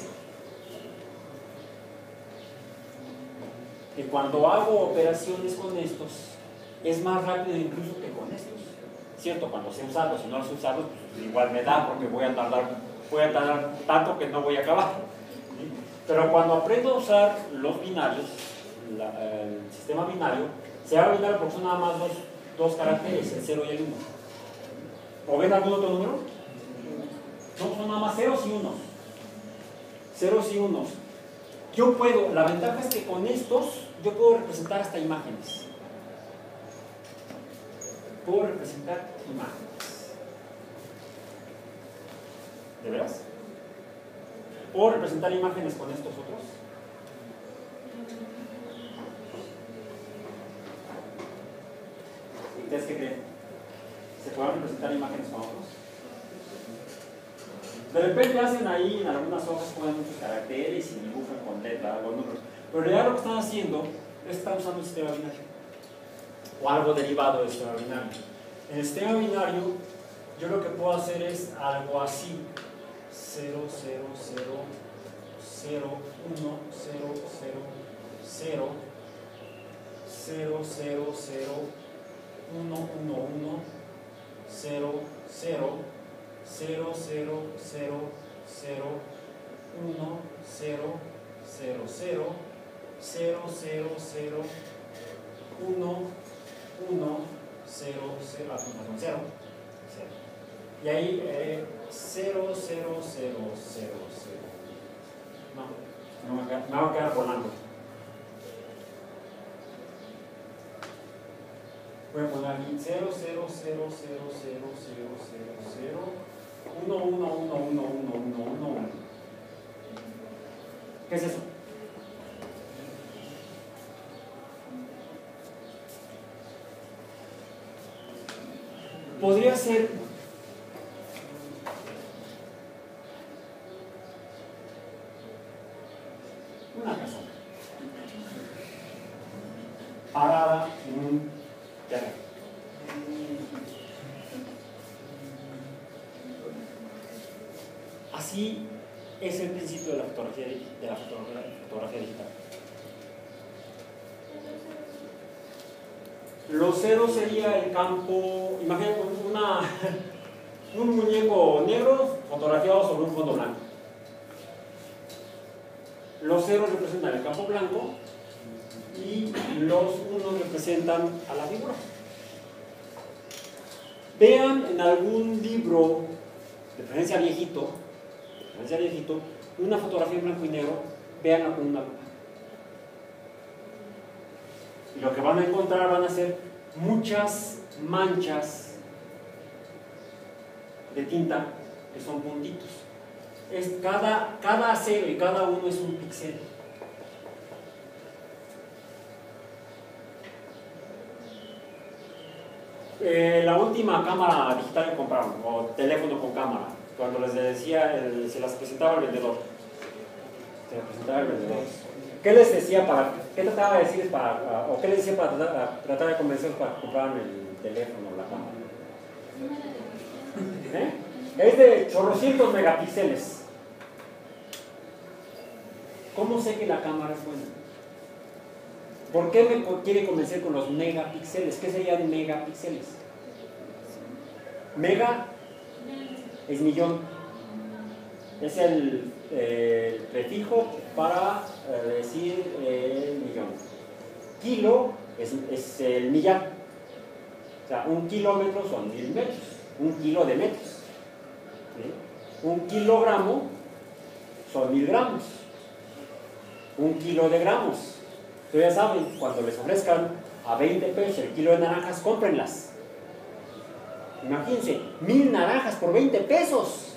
Que cuando hago operaciones con estos es más rápido incluso que con estos. Cierto, cuando sé usarlos, si no los sé usarlos, pues igual me da porque voy a tardar tanto que no voy a acabar. ¿Sí? Pero cuando aprendo a usar los binarios, el sistema binario, se va a binario porque son nada más dos caracteres, el 0 y el 1. ¿O ven algún otro número? No, son nada más ceros y unos. Ceros y unos. Yo puedo, la ventaja es que con estos yo puedo representar hasta imágenes. Puedo representar imágenes. ¿De veras? ¿Puedo representar imágenes con estos otros? ¿Ustedes qué creen? ¿Se pueden representar imágenes con otros? De repente hacen ahí en algunas hojas, ponen muchos caracteres y dibujan con letras o números. Pero ya lo que están haciendo es que están usando el sistema binario. O algo derivado del sistema binario. En el sistema binario, yo lo que puedo hacer es algo así. 0, 0, 0, 0, 1, 0, 0, 0, 0, 0, 0, 1, 1, 1, 0, 0, 0, 0, 0, 0, 1, 0, 0, 0, 0, 0, 0, 1, 1, 0, 0, a continuación 0, 0. Y ahí 0, 0, 0, 0, 0. No, me va a quedar volando. Voy a poner aquí 0, 0, 0, 0, 0, 0, 0, 0, 1, 1, 1, 1, 1, 1, 1, 1. ¿Qué es eso? Podría ser una persona parada en un terreno. Así es el principio de la fotografía digital. Los ceros sería el campo, imagínate un muñeco negro fotografiado sobre un fondo blanco. Los ceros representan el campo blanco y los unos representan a la figura. Vean en algún libro, de preferencia viejito, una fotografía en blanco y negro, véanla con una lupa. Y lo que van a encontrar van a ser muchas manchas de tinta que son puntitos. Cada cero y cada uno es un píxel. La última cámara digital que compraron, o teléfono con cámara, cuando les decía, se las presentaba el vendedor. ¿Qué les decía qué trataba de decirles o qué les decía para tratar de convencerlos para que compraran el teléfono o la cámara? Es de chorrocientos megapíxeles. ¿Cómo sé que la cámara es buena? ¿Por qué me quiere convencer con los megapíxeles? ¿Qué serían megapíxeles? Mega es millón. Es el prefijo para decir millón. Kilo es el millar. O sea, un kilómetro son 1000 metros. Un kilo de metros. ¿Sí? Un kilogramo son 1000 gramos. Un kilo de gramos. Ustedes ya saben, cuando les ofrezcan a 20 pesos el kilo de naranjas, cómprenlas. Imagínense, 1000 naranjas por 20 pesos.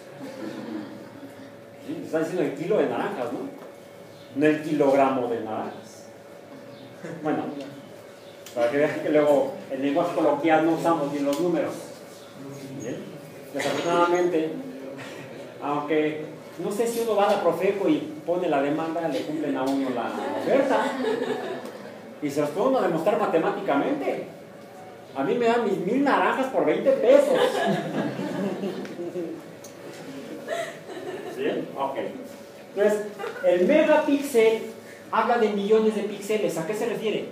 ¿Sí? Están diciendo el kilo de naranjas, ¿no? No el kilogramo de naranjas. Bueno, para que vean que luego el lenguaje coloquial no usamos bien los números. ¿Bien? Desafortunadamente, aunque no sé si uno va a la Profeco y pone la demanda, le cumplen a uno la oferta. Y se los puedo uno demostrar matemáticamente. A mí me dan mis 1000 naranjas por 20 pesos. ¿Sí? Ok. Entonces, el megapíxel habla de millones de píxeles. ¿A qué se refiere?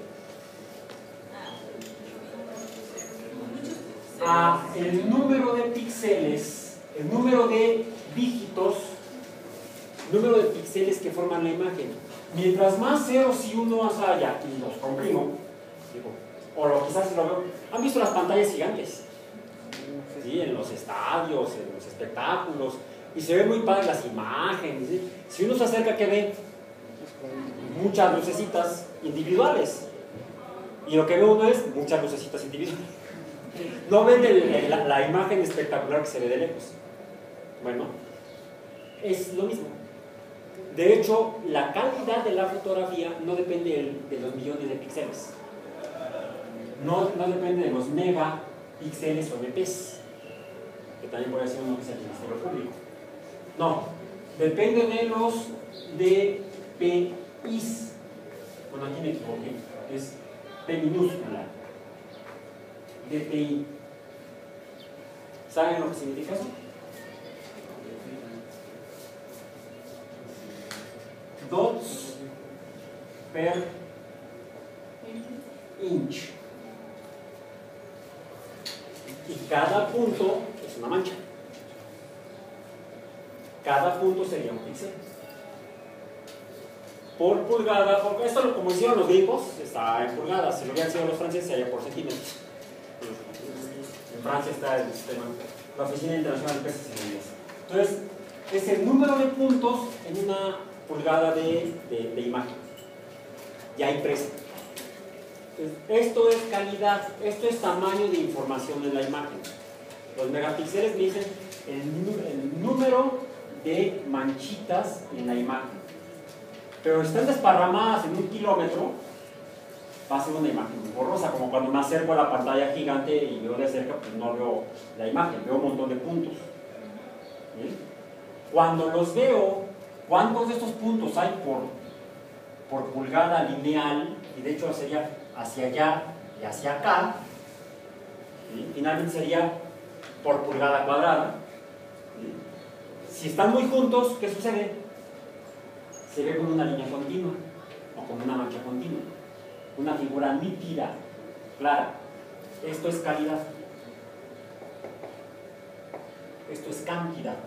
A el número de píxeles, el número de dígitos, número de píxeles que forman la imagen. Mientras más ceros y unos haya, y los comprimo, o quizás lo veo, ¿han visto las pantallas gigantes? ¿Sí? En los estadios, en los espectáculos, Y se ven muy padres las imágenes, ¿sí? Si uno se acerca, ¿qué ve? Muchas lucecitas individuales. Y lo que ve uno es muchas lucecitas individuales. No ven la imagen espectacular que se ve de lejos. Bueno, es lo mismo. De hecho, la calidad de la fotografía no depende de los millones de píxeles. No depende de los megapíxeles o MPs, que también puede ser uno que es el Ministerio Público. No, depende de los DPIs. Bueno, aquí me equivoqué, es P minúscula. DPI. ¿Saben lo que significa eso? Dots per inch. Y cada punto es una mancha. Cada punto sería un píxel. Por pulgada, porque esto como hicieron los gringos, está en pulgadas. Si lo hubieran sido los franceses, sería por centímetros. En Francia está el sistema, la Oficina Internacional de Pesos en inglés. Entonces, es el número de puntos en una pulgada de imagen. Ya impresa. Esto es calidad, esto es tamaño de información en la imagen. Los megapíxeles me dicen el número de manchitas en la imagen. Pero si están desparramadas en 1 kilómetro, va a ser una imagen muy borrosa, como cuando me acerco a la pantalla gigante y veo de cerca, pues no veo la imagen, veo un montón de puntos. ¿Bien? Cuando los veo, ¿cuántos de estos puntos hay por pulgada lineal? Y de hecho sería hacia allá y hacia acá. ¿Sí? Finalmente sería por pulgada cuadrada. ¿Sí? Si están muy juntos, ¿qué sucede? Se ve como una línea continua o como una mancha continua, una figura nítida, clara. Esto es calidad, esto es cantidad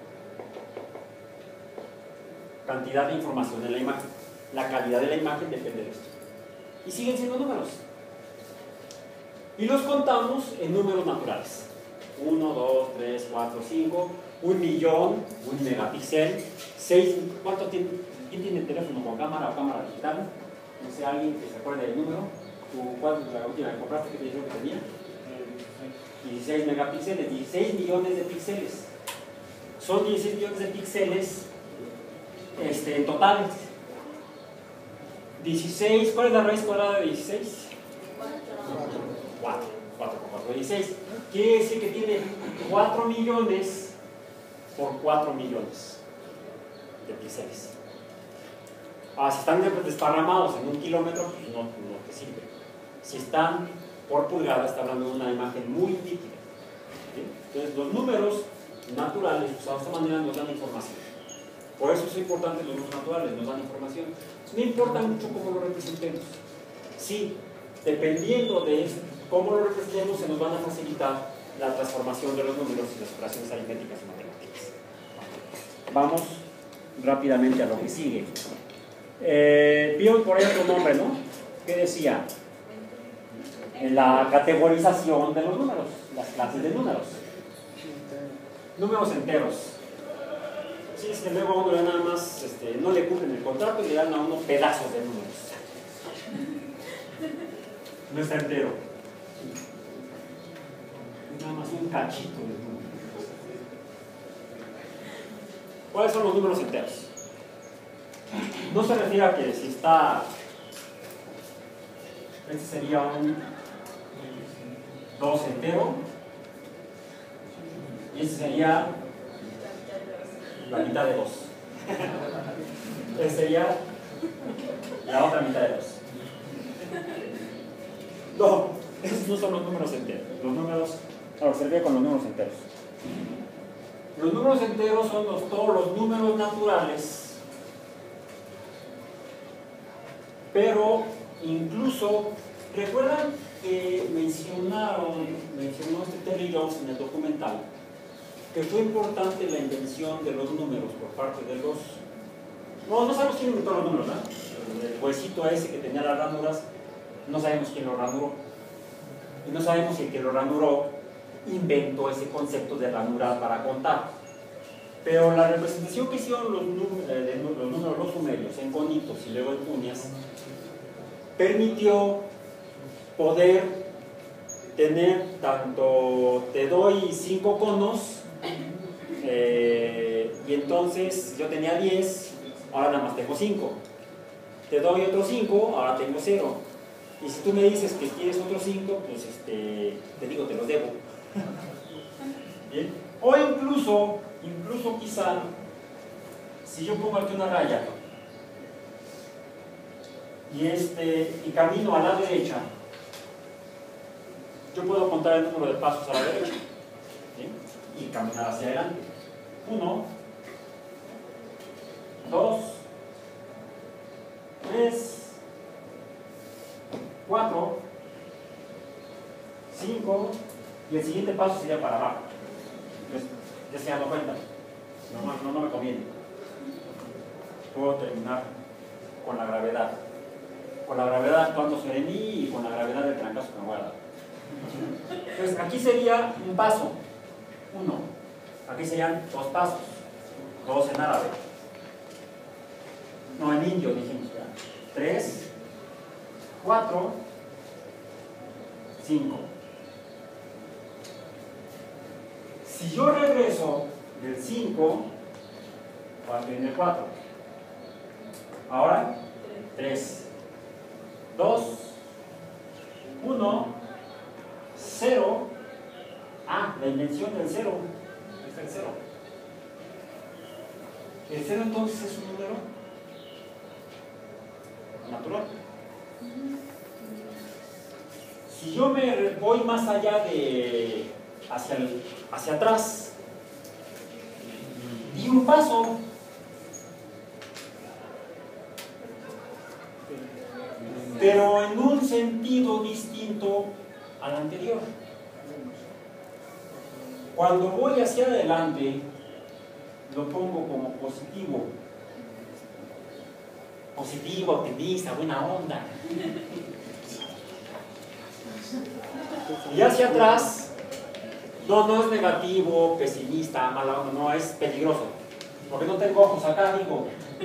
de información en la imagen. La calidad de la imagen depende de esto. Y siguen siendo números. Y los contamos en números naturales. 1, 2, 3, 4, 5, 1 millón, 1 megapíxel, 6, ¿cuánto tiene? ¿Quién tiene el teléfono con cámara o cámara digital? No sé, alguien que se acuerde del número. ¿Cuál es la última que compraste que te dijeron que tenía? 16 megapíxeles, 16 millones de píxeles. Son 16 millones de píxeles en total. 16, ¿cuál es la raíz cuadrada de 16? 4 por 4, 16. Quiere decir que tiene 4 millones por 4 millones de píxeles. Si están desparramados en 1 kilómetro, pues no te sirve. Si están por pulgada, está hablando de una imagen muy nítida. ¿Sí? Entonces, los números naturales usados de esta manera nos dan información. Por eso es importante los números naturales, nos dan información. No importa mucho cómo lo representemos. Sí, dependiendo de cómo lo representemos, se nos van a facilitar la transformación de los números y las operaciones aritméticas y matemáticas. Vamos rápidamente a lo que sigue. Vieron por ahí otro nombre, ¿no? ¿Qué decía? En la categorización de los números, las clases de números. Números enteros. Sí, es que luego a uno le nada más, no le cumplen el contrato y le dan a uno pedazos de números. No está entero. Es nada más un cachito de números. ¿Cuáles son los números enteros? No se refiere a que si está, este sería un 2 entero y este sería la mitad de 2. Este sería la otra mitad de 2. No, esos no son los números enteros. Los números, ahora se refiere con los números enteros. Los números enteros son todos los números naturales. Pero incluso, ¿recuerdan que mencionó Terry Jones en el documental que fue importante la invención de los números por parte de los... No sabemos quién inventó los números, ¿verdad? El huesito ese que tenía las ranuras, no sabemos quién lo ranuró. Y no sabemos si el que lo ranuró inventó ese concepto de ranura para contar. Pero la representación que hicieron los números, los sumerios, en conitos y luego en cuñas, permitió poder tener tanto, te doy 5 conos, y entonces yo tenía 10, ahora nada más tengo 5. Te doy otros 5, ahora tengo 0. Y si tú me dices que quieres otros 5, pues te digo, te los debo. ¿Bien? O incluso quizá, si yo pongo aquí una raya y camino a la derecha, yo puedo contar el número de pasos a la derecha, ¿bien? Y caminar hacia adelante. 1, 2, 3, 4, 5, y el siguiente paso sería para abajo. Entonces, ya se dan cuenta, no me conviene. Puedo terminar con la gravedad. Con la gravedad actuando sobre mí y con la gravedad del trancazo que me voy a dar. Entonces, aquí sería un paso, 1. Aquí serían 2 pasos, 2 en árabe. No, en indio dijimos ya. 3, 4, 5. Si yo regreso del 5, voy a tener 4. Ahora, 3, 2, 1, 0. La invención del 0. Ahí está el 0. ¿El 0 entonces es un número natural? Si yo me voy más allá hacia atrás, di un paso, pero en un sentido distinto al anterior. Cuando voy hacia adelante, lo pongo como positivo. Positivo, optimista, buena onda. Y hacia atrás, no es negativo, pesimista, mala onda, no, es peligroso. Porque no tengo ojos acá, digo.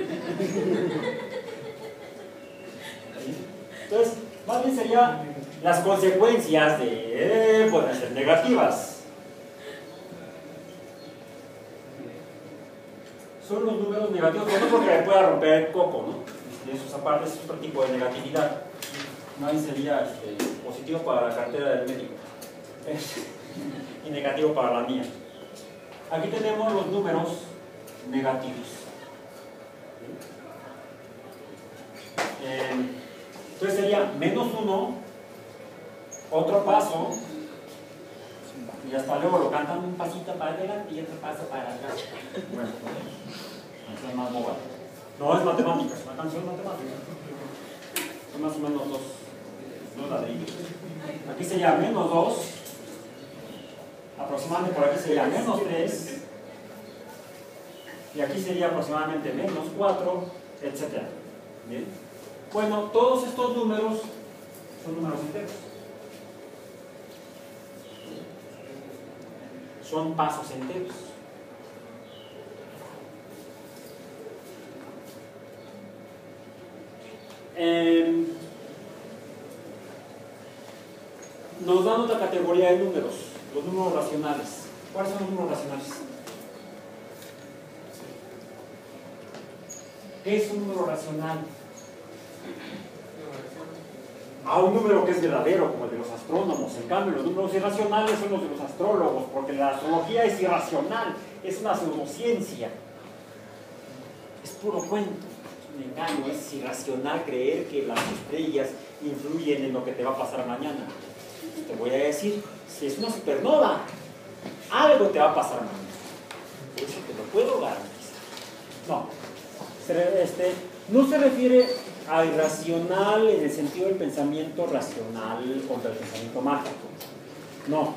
Entonces, más bien serían las consecuencias pueden ser negativas. Son los números negativos, no porque me pueda romper el coco, ¿no? Eso aparte es otro tipo de negatividad. No, ahí sería positivo para la cartera del médico y negativo para la mía. Aquí tenemos los números negativos. Entonces sería -1, otro paso, y hasta luego lo cantan un pasito para adelante y otro paso para atrás. Bueno, eso es más boba. No es matemáticas, es una canción matemática. Son más o menos dos ladrillos. Aquí sería -2, aproximadamente por aquí sería -3, y aquí sería aproximadamente -4, etc. ¿Bien? Bueno, todos estos números son números enteros. Son pasos enteros. Nos dan otra categoría de números, los números racionales. ¿Cuáles son los números racionales? ¿Qué es un número racional? Un número que es verdadero, como el de los astrónomos. En cambio, los números irracionales son los de los astrólogos, porque la astrología es irracional, es una pseudociencia, es puro cuento, es un engaño, es irracional creer que las estrellas influyen en lo que te va a pasar mañana. Te voy a decir, si es una supernova, algo te va a pasar mañana. Eso te lo puedo garantizar. No se refiere a irracional en el sentido del pensamiento racional contra el pensamiento mágico. No.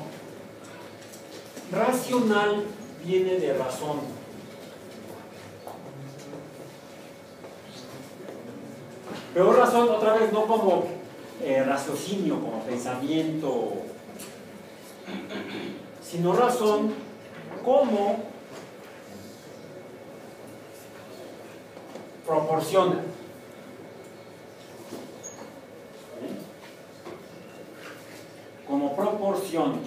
Racional viene de razón. Pero razón, otra vez, no como raciocinio, como pensamiento, sino razón como proporción. Como proporción.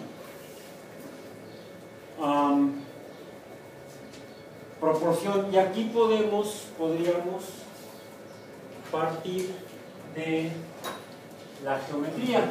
Proporción, y aquí podríamos partir de la geometría.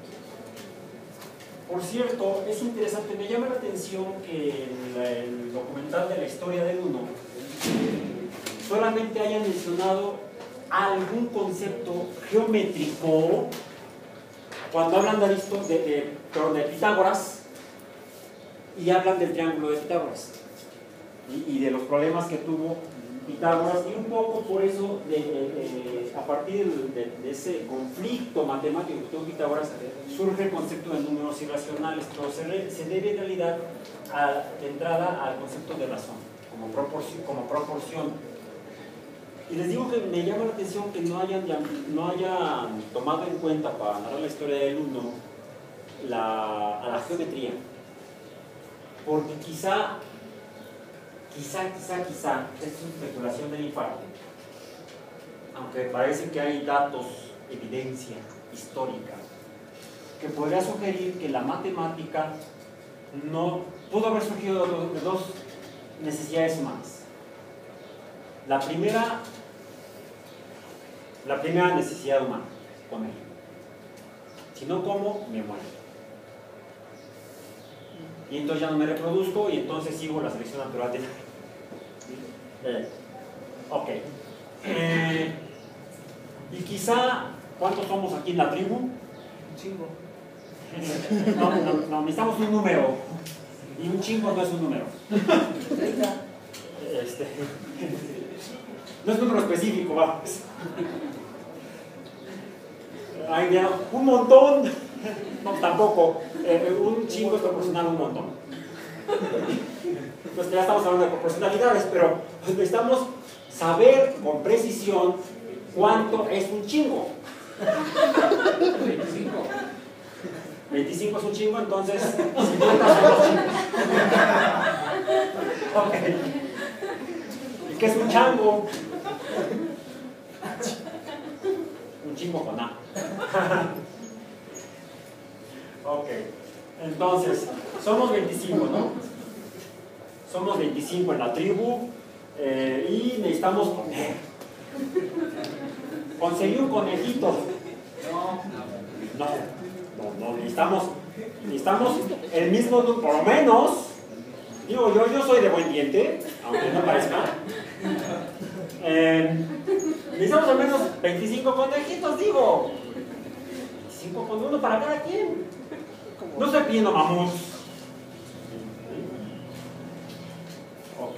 Por cierto, es interesante, me llama la atención que el documental de la historia del 1 solamente haya mencionado algún concepto geométrico cuando hablan de Pitágoras y hablan del triángulo de Pitágoras y de los problemas que tuvo Pitágoras, y un poco por eso a partir de ese conflicto matemático que tuvo Pitágoras surge el concepto de números irracionales, pero se debe en realidad de entrada al concepto de razón como proporción. Y les digo que me llama la atención que no hayan tomado en cuenta para narrar la historia del 1 a la geometría, porque quizá, esta es una especulación de mi parte, aunque parece que hay datos, evidencia histórica, que podría sugerir que la matemática no pudo haber surgido de dos necesidades humanas. La primera necesidad humana, comer. Si no como, me muero. Y entonces ya no me reproduzco y entonces sigo la selección natural de la vida. Ok. Y quizá, ¿cuántos somos aquí en la tribu? Un chingo. No, necesitamos un número. Y un chingo no es un número. No es un número específico, va. Ay, mira, un montón. No, tampoco. Un chingo es proporcional a un montón. Entonces ya estamos hablando de proporcionalidades, pero necesitamos saber con precisión cuánto es un chingo. 25. 25 es un chingo, entonces 50 son dos chingos. Ok. ¿Y qué es un chango? Un chingo con A. Ok. Entonces, somos 25, ¿no? Somos 25 en la tribu y necesitamos comer. Conseguí un conejito. No, necesitamos el mismo, por lo menos. Digo, yo soy de buen diente, aunque no parezca. Necesitamos al menos 25 conejitos, digo. 25 con uno para cada quien. No estoy pidiendo mamuts. Ok.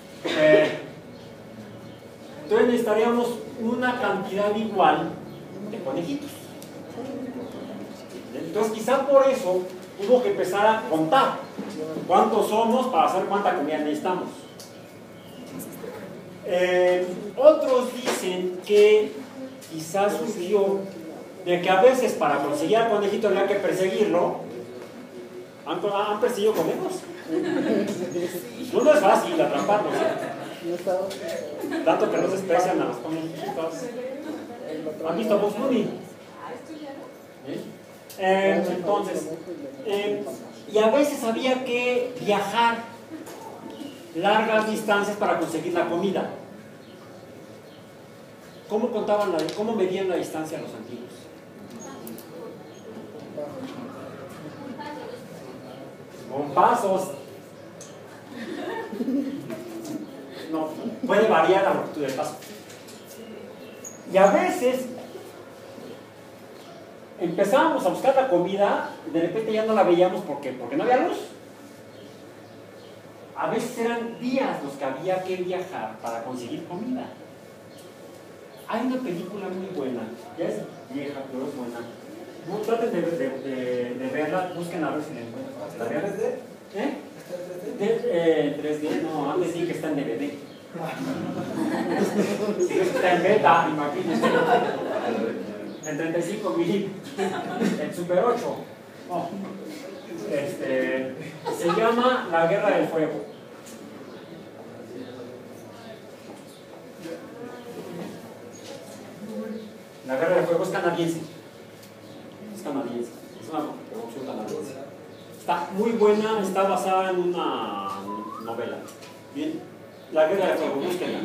Entonces necesitaríamos una cantidad igual de conejitos. Entonces quizá por eso hubo que empezar a contar cuántos somos para saber cuánta comida necesitamos. Otros dicen que quizás surgió de que a veces para conseguir al conejito había que perseguirlo. ¿Han perseguido conejos? No es fácil atraparlos, ¿eh? Tanto que los desprecian a los conejitos. ¿Han visto a Bugs Bunny? Entonces, y a veces había que viajar largas distancias para conseguir la comida. ¿Cómo medían la distancia los antiguos? Con pasos. No, puede variar la longitud del paso. Y a veces empezábamos a buscar la comida y de repente ya no la veíamos porque no había luz. A veces eran días los que había que viajar para conseguir comida. Hay una película muy buena, ya es vieja, pero es buena. No, traten de verla, busquen a ver si la encuentran. ¿Está en 3D? ¿Eh? 3D, no, antes sí que está en DVD. Está en beta, imagínense. En 35 milímetros. En Super 8. Oh. Se llama La Guerra del Fuego. La Guerra de Fuego es canadiense. Es canadiense. Es una producción canadiense. Está muy buena, está basada en una novela. Bien, La Guerra de Fuego, búsquenla.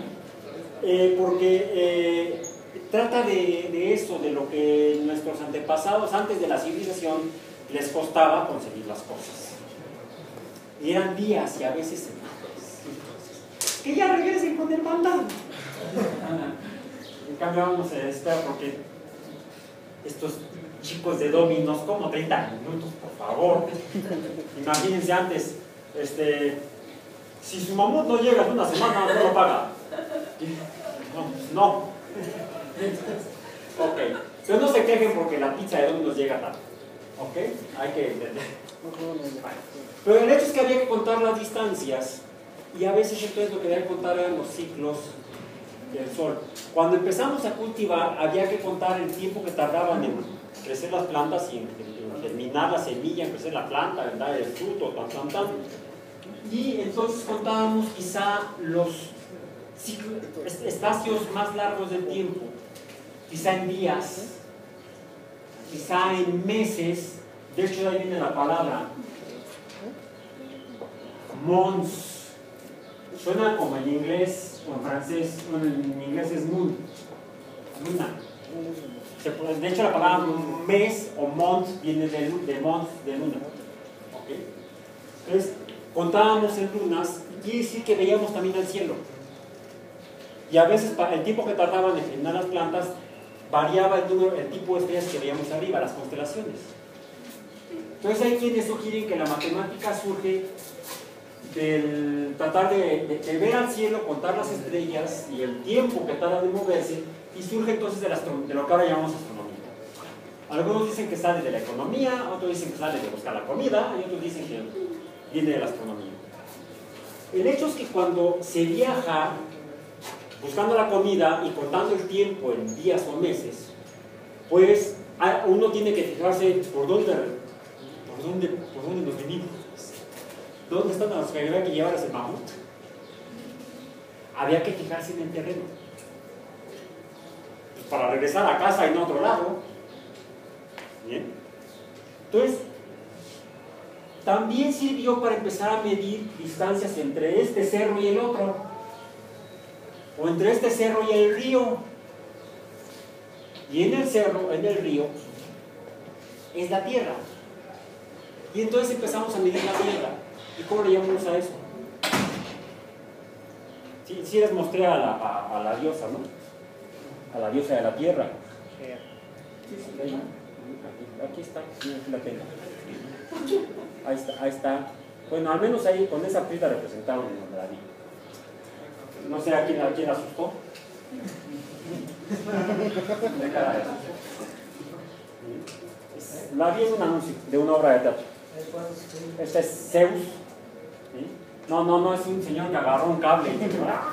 Porque trata de eso, de lo que nuestros antepasados antes de la civilización les costaba conseguir las cosas. Y eran días y a veces semanas. Que ya regresen con el mandado. En cambio, uno se desespera porque estos chicos de Dominos, como 30 minutos, por favor. Imagínense antes, si su mamut no llega en una semana, no lo paga. No. Ok. Entonces no se quejen porque la pizza de Dominos llega tarde. Ok. Hay que entender. Pero el hecho es que había que contar las distancias y a veces entonces lo que había que contar eran los ciclos del sol. Cuando empezamos a cultivar había que contar el tiempo que tardaban en crecer las plantas y en germinar la semilla, en crecer la planta, en dar el fruto, tan. Y entonces contábamos quizá los espacios más largos del tiempo, quizá en días, quizá en meses. De hecho, de ahí viene la palabra mons. Suena como en inglés o en francés. Bueno, en inglés es moon, luna. De hecho, la palabra mes o mont viene de mons, de luna. ¿Okay? Entonces, contábamos en lunas, quiere decir que veíamos también el cielo. Y a veces el tiempo que tardaban en germinar las plantas variaba el tipo de estrellas que veíamos arriba, las constelaciones. Entonces hay quienes sugieren que la matemática surge del tratar de ver al cielo, contar las estrellas y el tiempo que tarda en moverse, y surge entonces de lo que ahora llamamos astronomía. Algunos dicen que sale de la economía, otros dicen que sale de buscar la comida, y otros dicen que viene de la astronomía. El hecho es que cuando se viaja buscando la comida y contando el tiempo en días o meses, pues uno tiene que fijarse por dónde nos venimos. ¿Dónde están los que había que llevar ese mamut? Había que fijarse en el terreno. Pues para regresar a casa y no a otro lado. Bien. Entonces, también sirvió para empezar a medir distancias entre este cerro y el otro. O entre este cerro y el río. Y en el cerro, en el río, es la tierra. Y entonces empezamos a medir la tierra. ¿Y cómo le llamamos a eso? Sí les mostré a la diosa, ¿no? A la diosa de la tierra. Sí, aquí está, aquí la tengo. Ahí está. Bueno, al menos ahí con esa pista representaron en donde la vi. No sé a quién asustó. De cara a eso. La vi en un anuncio de una obra de teatro. Este es Zeus. ¿Sí? No, es un señor que agarró un cable y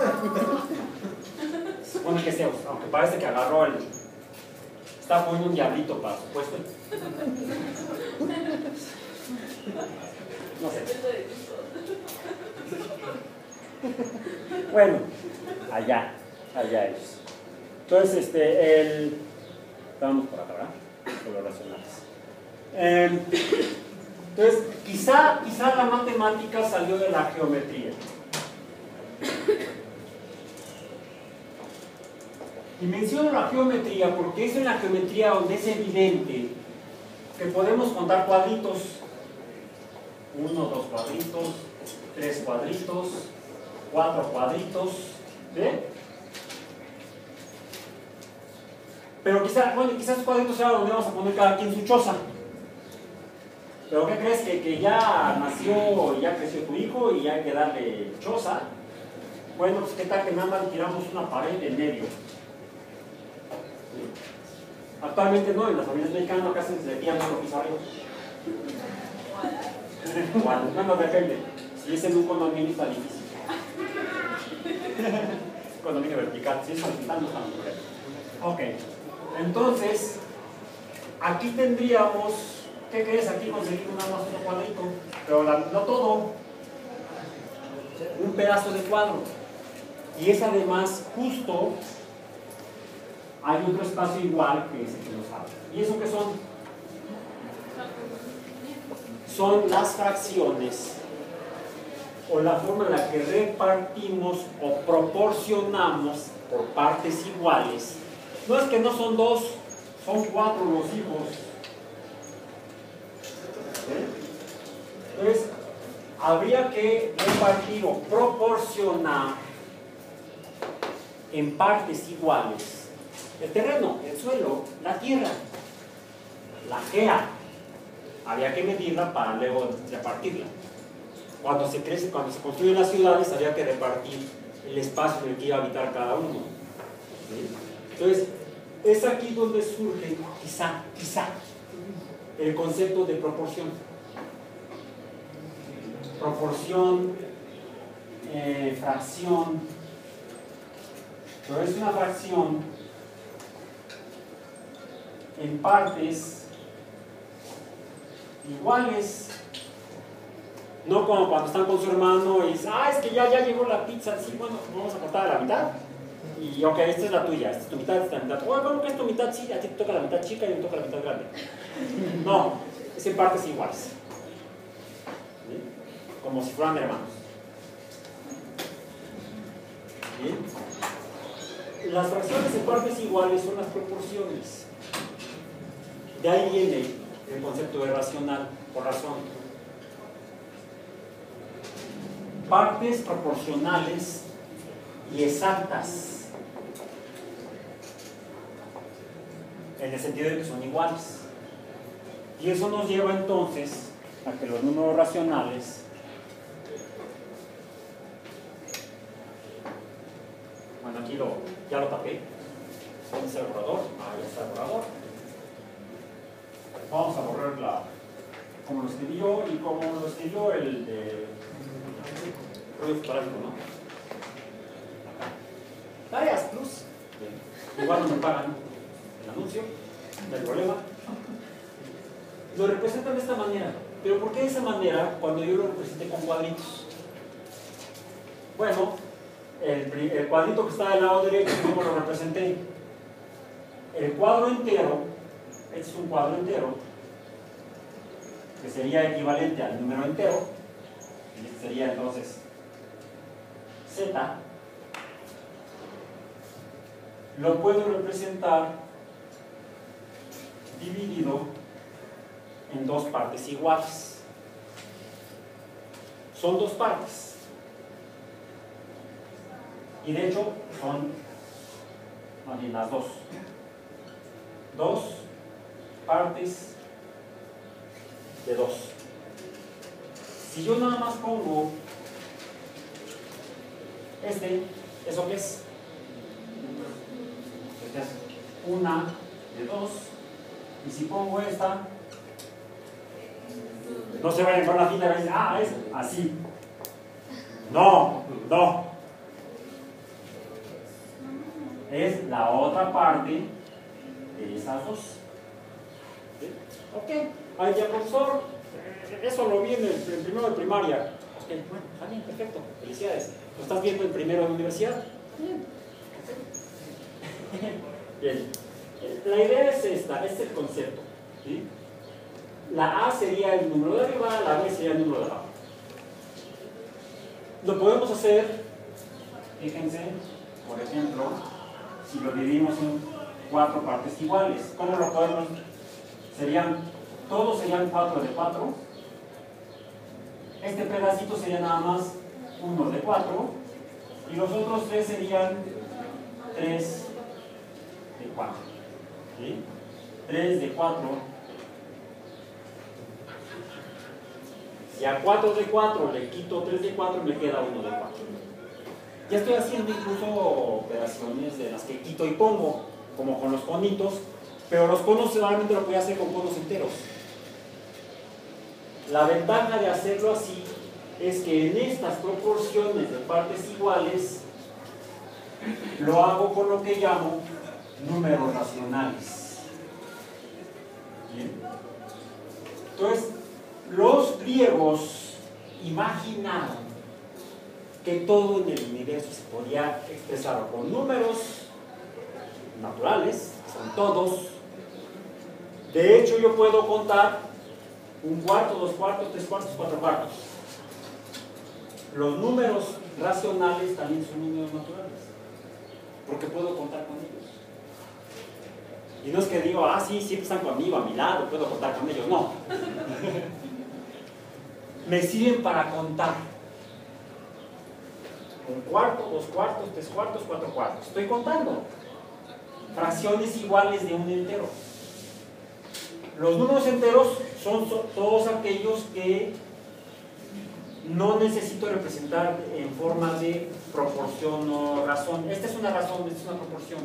se supone que es Zeus, aunque parece que agarró está poniendo un diablito para su puesto. No sé. Bueno, allá ellos. Entonces, estábamos por acá, ¿verdad? Coloracionales. Entonces, quizá la matemática salió de la geometría. Y menciono la geometría porque es en la geometría donde es evidente que podemos contar cuadritos. 1, 2 cuadritos, 3 cuadritos, 4 cuadritos. ¿Ve? Pero quizás esos cuadritos sea donde vamos a poner cada quien su choza. Pero ¿qué crees? Que ya nació, ya creció tu hijo y ya hay que darle choza. Bueno, pues qué tal que nada más le tiramos una pared en medio. Actualmente no, en las familias mexicanas casi se le tiran los pisos arriba. Bueno, depende. Si es en un condominio está difícil. Es un condominio vertical, si es horizontal no está muy bien. Ok, entonces aquí tendríamos, ¿qué crees? Aquí conseguimos nada más otro cuadrito, pero no todo, un pedazo de cuadro. Y es además justo hay otro espacio igual que es el que nos habla. ¿Y eso qué son? Son las fracciones o la forma en la que repartimos o proporcionamos por partes iguales. No es que no son dos, son cuatro los hijos. Entonces, habría que repartir o proporcionar en partes iguales el terreno, el suelo, la tierra, la GEA. Había que medirla para luego repartirla. Cuando se construyen las ciudades, había que repartir el espacio en el que iba a habitar cada uno. ¿Sí? Entonces, es aquí donde surge, quizá, el concepto de proporción. Proporción, fracción, pero es una fracción en partes iguales. No como cuando están con su hermano y dicen, es que ya llegó la pizza, sí, bueno, vamos a cortar a la mitad. Y ok, esta es la tuya, esta es tu mitad, esta es la mitad. Bueno, ¿cómo que es tu mitad? Sí, a ti te toca la mitad chica y a mí me toca la mitad grande. No, es en partes iguales. ¿Sí? Como si fueran hermanos. ¿Sí? Las fracciones en partes iguales son las proporciones. De ahí viene el concepto de racional, por razón. Partes proporcionales y exactas, en el sentido de que son iguales. Y eso nos lleva entonces a que los números racionales bueno, aquí ya lo tapé. ¿Dónde está el borrador? Ahí está el borrador. Vamos a borrar como lo escribí yo y como lo escribió el de rollo fotográfico, ¿no? Tareas plus. Igual no me pagan el anuncio, no hay problema. Lo representan de esta manera. ¿Pero por qué de esa manera cuando yo lo representé con cuadritos? Bueno, el cuadrito que está del lado derecho, ¿cómo lo representé? El cuadro entero, este es un cuadro entero, que sería equivalente al número entero, y este sería entonces Z, lo puedo representar dividido en dos partes iguales. Son dos partes. Y de hecho son más bien las dos. Dos partes de dos. Si yo nada más pongo ¿eso qué es? Esta es una de dos. Y si pongo esta, no se vayan con la fila y dicen, es así. No. Es la otra parte de esas dos. ¿Sí? Ok, ahí ya, profesor, eso lo vi en el primero de primaria. Ok, bueno, está bien, perfecto, felicidades. ¿Lo estás viendo en primero de universidad? Bien. Bien. La idea es esta, este es el concepto. ¿Sí? La A sería el número de arriba, la B sería el número de abajo. Lo podemos hacer, fíjense, por ejemplo, si lo dividimos en cuatro partes iguales. ¿Cómo lo podemos? Todos serían 4 de 4. Este pedacito sería nada más 1 de 4. Y los otros tres serían 3 de 4. ¿Sí? 3 de 4. Si a 4 de 4 le quito 3 de 4, me queda 1 de 4. Ya estoy haciendo incluso operaciones de las que quito y pongo, como con los conitos, pero los conos solamente lo voy a hacer con conos enteros. La ventaja de hacerlo así es que en estas proporciones de partes iguales lo hago con lo que llamo números racionales. ¿Bien? Entonces, los griegos imaginaron que todo en el universo se podía expresar con números naturales, son todos. De hecho, yo puedo contar 1 cuarto, 2 cuartos, 3 cuartos, 4 cuartos. Los números racionales también son números naturales, porque puedo contar con ellos. Y no es que digo, sí, siempre están conmigo, a mi lado, puedo contar con ellos. No. Me sirven para contar. 1 cuarto, 2 cuartos, 3 cuartos, 4 cuartos. Estoy contando fracciones iguales de un entero. Los números enteros son todos aquellos que no necesito representar en forma de proporción o razón. Esta es una razón, esta es una proporción.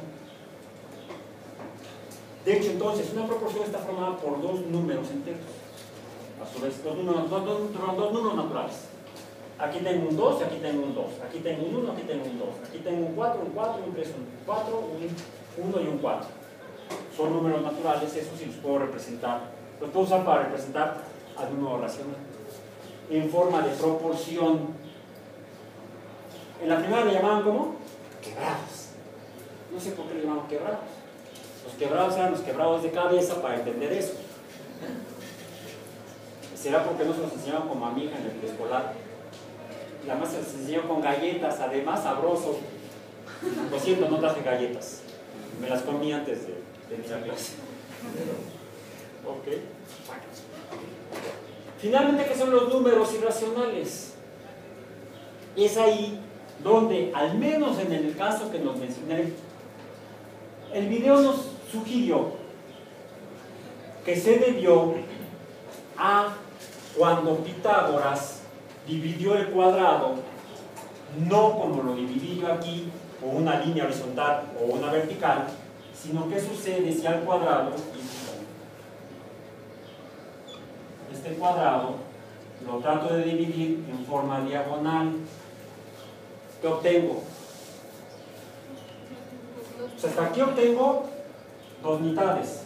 De hecho, entonces, una proporción está formada por 2 números enteros. A su vez, dos números naturales. Aquí tengo un 2 y aquí tengo un 2. Aquí tengo un 1, aquí tengo un 2. Aquí tengo un 4, un 4, un 3, un 4, un 1 y un 4. Son números naturales, esos sí los puedo representar. Los puedo usar para representar al número racional en forma de proporción. En la primera le llamaban ¿cómo? Quebrados. No sé por qué le llamaban quebrados. Los quebrados eran los quebrados de cabeza para entender eso. ¿Será porque no se los enseñaban como a mi hija en el preescolar? La más se les enseñó con galletas, además sabroso. Lo siento, no traje galletas. Me las comí antes de ir a clase. Ok. Finalmente, ¿qué son los números irracionales? Es ahí donde, al menos en el caso que nos mencioné, el video nos sugirió que se debió a cuando Pitágoras dividió el cuadrado, no como lo dividí yo aquí, con una línea horizontal o una vertical, sino que sucede si al cuadrado, este cuadrado, lo trato de dividir en forma diagonal. ¿Qué obtengo? O sea, hasta aquí obtengo 2 mitades.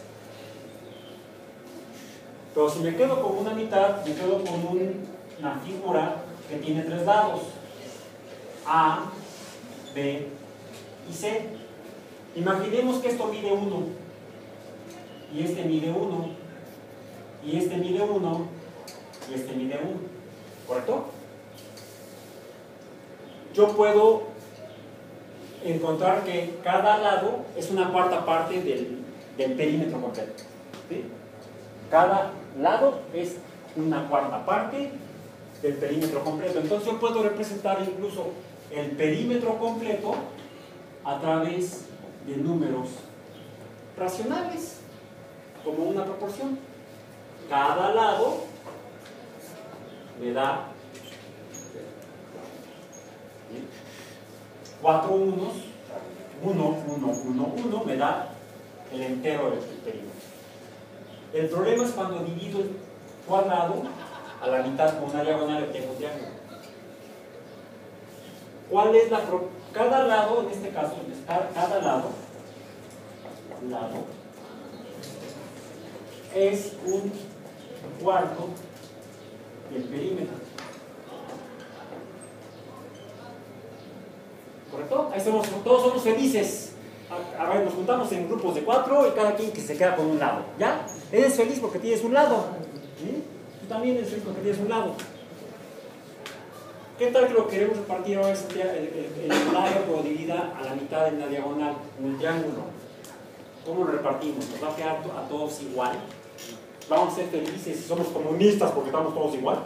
Pero si me quedo con una mitad, me quedo con una figura que tiene 3 lados. A, B y C. Imaginemos que esto mide 1. Y este mide 1. Y este mide 1. Y este mide 1. ¿Correcto? Yo puedo encontrar que cada lado es una cuarta parte del perímetro completo. ¿Sí? Cada lado es una cuarta parte del perímetro completo. Entonces yo puedo representar incluso el perímetro completo a través de números racionales, como una proporción. Cada lado me da 4 unos, 1, 1, 1, 1, me da el entero del perímetro. El problema es cuando divido el cuadrado a la mitad con una diagonal, tengo un triángulo. ¿Cuál es la cada lado, en este caso, cada lado es un cuarto del perímetro. ¿Correcto? Ahí todos somos felices. A ver, nos juntamos en grupos de 4 y cada quien que se queda con un lado. ¿Ya? Eres feliz porque tienes un lado. ¿Sí? Tú también eres feliz porque tienes un lado. ¿Qué tal que lo queremos repartir ahora el lado que lo divida a la mitad en la diagonal, en un triángulo? ¿Cómo lo repartimos? ¿Nos va a quedar a todos igual? ¿Vamos a ser felices si somos comunistas porque estamos todos igual?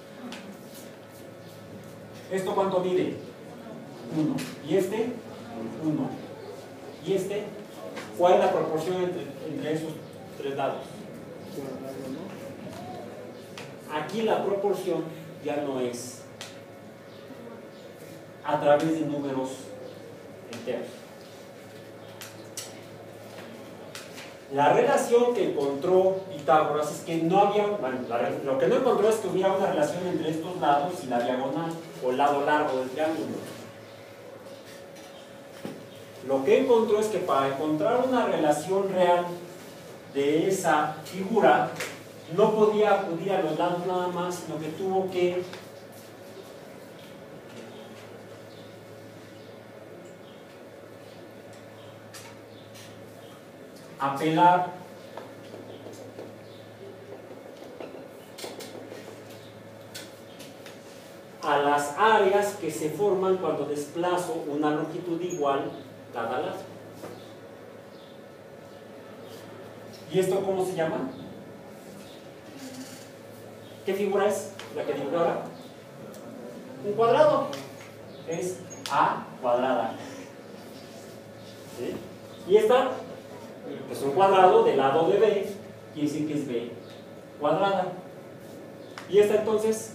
¿Esto cuánto mide? 1. ¿Y este? 1. ¿Y este? ¿Cuál es la proporción entre esos 3 lados? Aquí la proporción ya no es a través de números enteros. La relación que encontró Pitágoras es que no había, bueno, lo que no encontró es que hubiera una relación entre estos lados y la diagonal o el lado largo del triángulo. Lo que encontró es que para encontrar una relación real de esa figura no podía acudir a los lados nada más, sino que tuvo que apelar a las áreas que se forman cuando desplazo una longitud igual cada lado. ¿Y esto cómo se llama? ¿Qué figura es la que dibujo ahora? Un cuadrado. Es A cuadrada. ¿Sí? Y esta es un cuadrado del lado de B, quiere decir que es B cuadrada. Y esta entonces,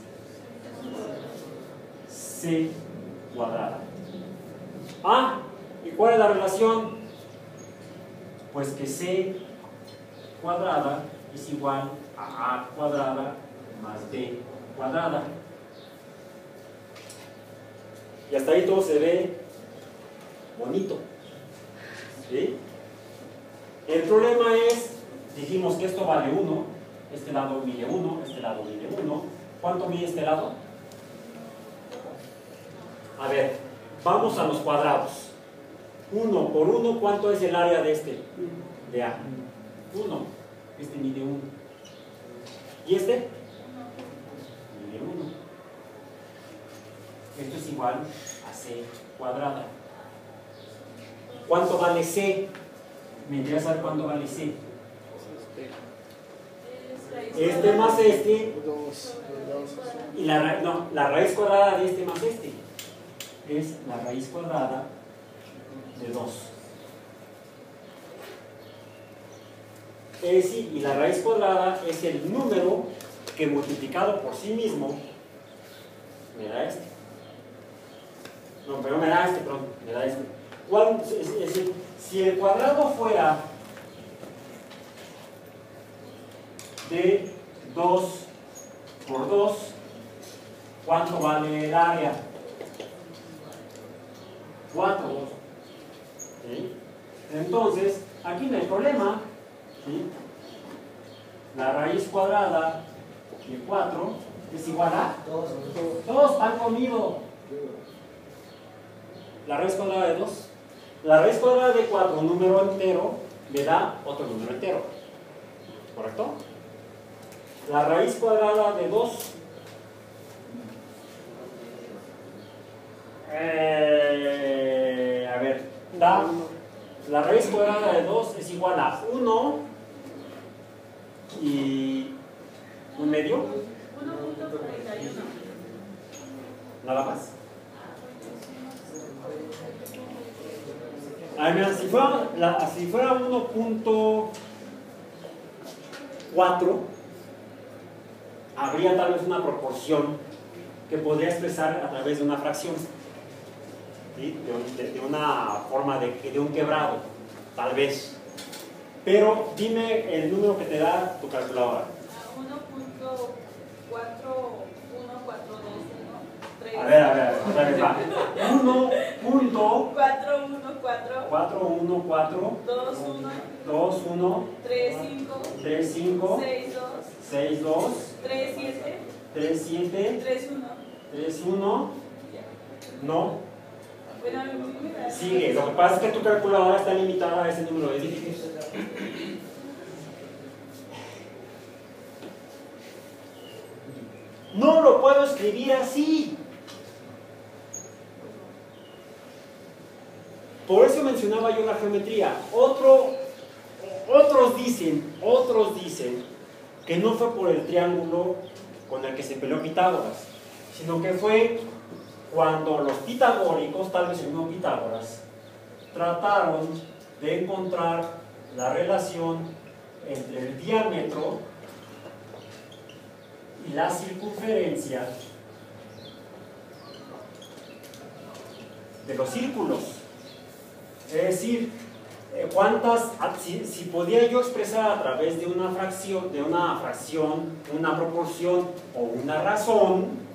C cuadrada. Ah, ¿y cuál es la relación? Pues que C cuadrada es igual a A cuadrada más B cuadrada. Y hasta ahí todo se ve bonito. ¿Sí? El problema es, dijimos que esto vale 1, este lado mide 1, este lado mide 1. ¿Cuánto mide este lado? A ver, vamos a los cuadrados. 1 por 1, ¿cuánto es el área de este? De A. 1. Este mide 1. ¿Y este? Mide 1. Esto es igual a C cuadrada. ¿Cuánto vale C? Me interesa saber cuánto vale C. Este más este. Y la raíz cuadrada de este más este es la raíz cuadrada de 2. Es decir, y la raíz cuadrada es el número que multiplicado por sí mismo me da este. No, pero me da este, perdón, me da este. Es decir, si el cuadrado fuera de 2 por 2, ¿cuánto vale el área? 4. ¿Sí? Entonces, aquí no hay problema. ¿Sí? La raíz cuadrada de 4 es igual a 2, pan comido. La raíz cuadrada de 2. La raíz cuadrada de 4, un número entero, le da otro número entero. ¿Correcto? La raíz cuadrada de 2. A ver, da. La raíz cuadrada de 2 es igual a 1 y un medio. 1.41. Nada más. A ver, mira, si fuera 1.4, habría tal vez una proporción que podría expresar a través de una fracción. ¿Sí? De una forma de un quebrado, tal vez. Pero dime el número que te da tu calculadora. 1.41412, ¿no? A ver, otra vez va. 414 21 35 35 62 37 31. 31. No. Bueno, mira. Sigue. Lo que pasa es que tu calculadora está limitada a ese número de dígitos. No lo puedo escribir así. Por eso mencionaba yo la geometría. Otros dicen que no fue por el triángulo con el que se peleó Pitágoras, sino que fue cuando los pitagóricos, tal vez el mismo Pitágoras, trataron de encontrar la relación entre el diámetro y la circunferencia de los círculos. Es decir, si podía yo expresar a través de una fracción, una proporción o una razón,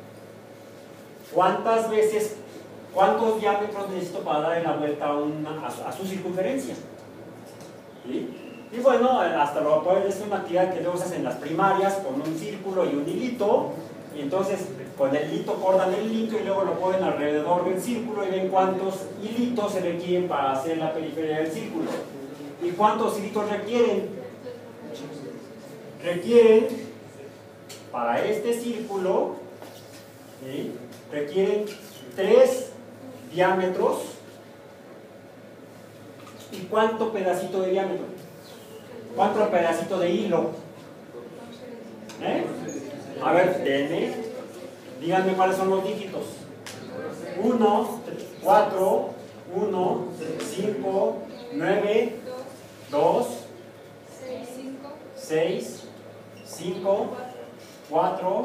cuántos diámetros necesito para darle la vuelta a su circunferencia. ¿Sí? Y bueno, hasta lo pueden hacer una actividad que luego se hace en las primarias con un círculo y un hilito, y entonces con el hilito cortan el hilito y luego lo ponen alrededor del círculo y ven cuántos hilitos se requieren para hacer la periferia del círculo. ¿Y cuántos hilitos requieren? Requieren, para este círculo, ¿sí?, requieren 3 diámetros. ¿Y cuánto pedacito de diámetro? ¿Cuánto pedacito de hilo? A ver, denme. Díganme cuáles son los dígitos. 1, 4, 1, 5, 9, 2, 6, 5, 4.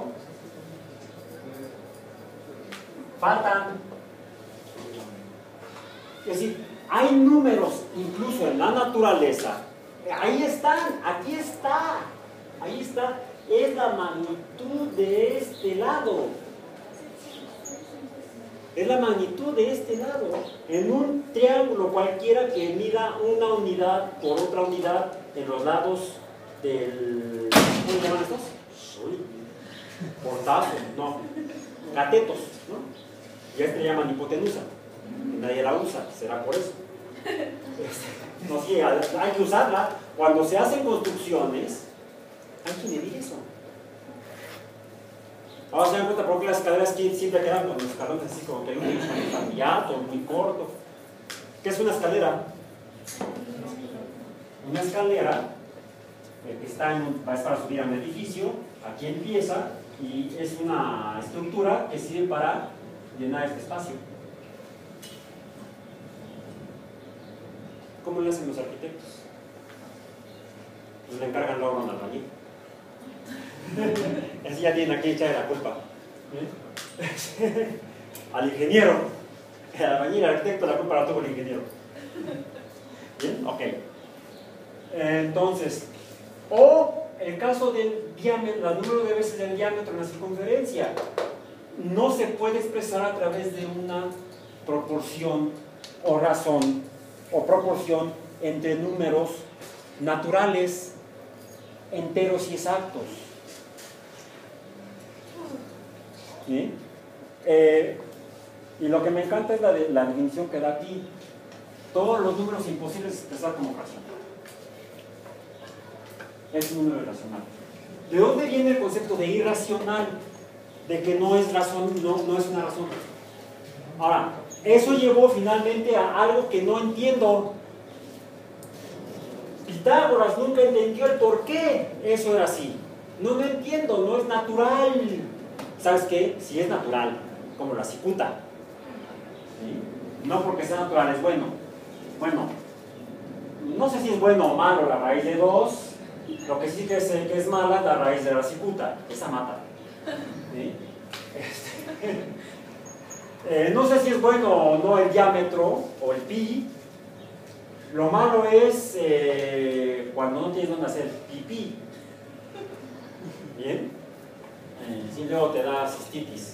Faltan. Es decir, hay números incluso en la naturaleza. Ahí están, aquí está. Ahí está. Es la magnitud de este lado. Es la magnitud de este lado. En un triángulo cualquiera que mida una unidad por otra unidad en los lados del... ¿Cómo se llaman estos? Portazos, no. Catetos, ¿no? Y a este le llaman hipotenusa. Nadie la usa, será por eso. No, sí, hay que usarla. Cuando se hacen construcciones, hay que medir eso. Ahora se dan cuenta por qué las escaleras siempre quedan con los escalones así como que hay un candidato muy corto. ¿Qué es una escalera? Una escalera que está es para subir a un edificio. Aquí empieza y es una estructura que sirve para llenar este espacio. ¿Cómo le hacen los arquitectos? Pues le encargan luego a un albañil. Así ya tienen aquí echarle la culpa. Al ingeniero. El albañil, el arquitecto, la culpa la tuvo el ingeniero. ¿Bien? Ok. Entonces, o el caso del diámetro, el número de veces del diámetro en la circunferencia, no se puede expresar a través de una proporción o razón o proporción entre números naturales, enteros y exactos. ¿Sí? Y lo que me encanta es la definición que da aquí. Todos los números imposibles expresar como fracción. Es un número irracional. ¿De dónde viene el concepto de irracional? De que no es razón, no es una razón. Ahora, eso llevó finalmente a algo que no entiendo. Pitágoras nunca entendió el por qué eso era así. No lo entiendo, no es natural. ¿Sabes qué? Si es natural, como la cicuta. ¿Sí? No porque sea natural es bueno. Bueno, no sé si es bueno o malo la raíz de 2. Lo que sí que es mala la raíz de la cicuta. Esa mata. ¿Sí? No sé si es bueno o no el diámetro o el pi. Lo malo es cuando no tienes dónde hacer pipí. ¿Bien? Si luego te da cistitis.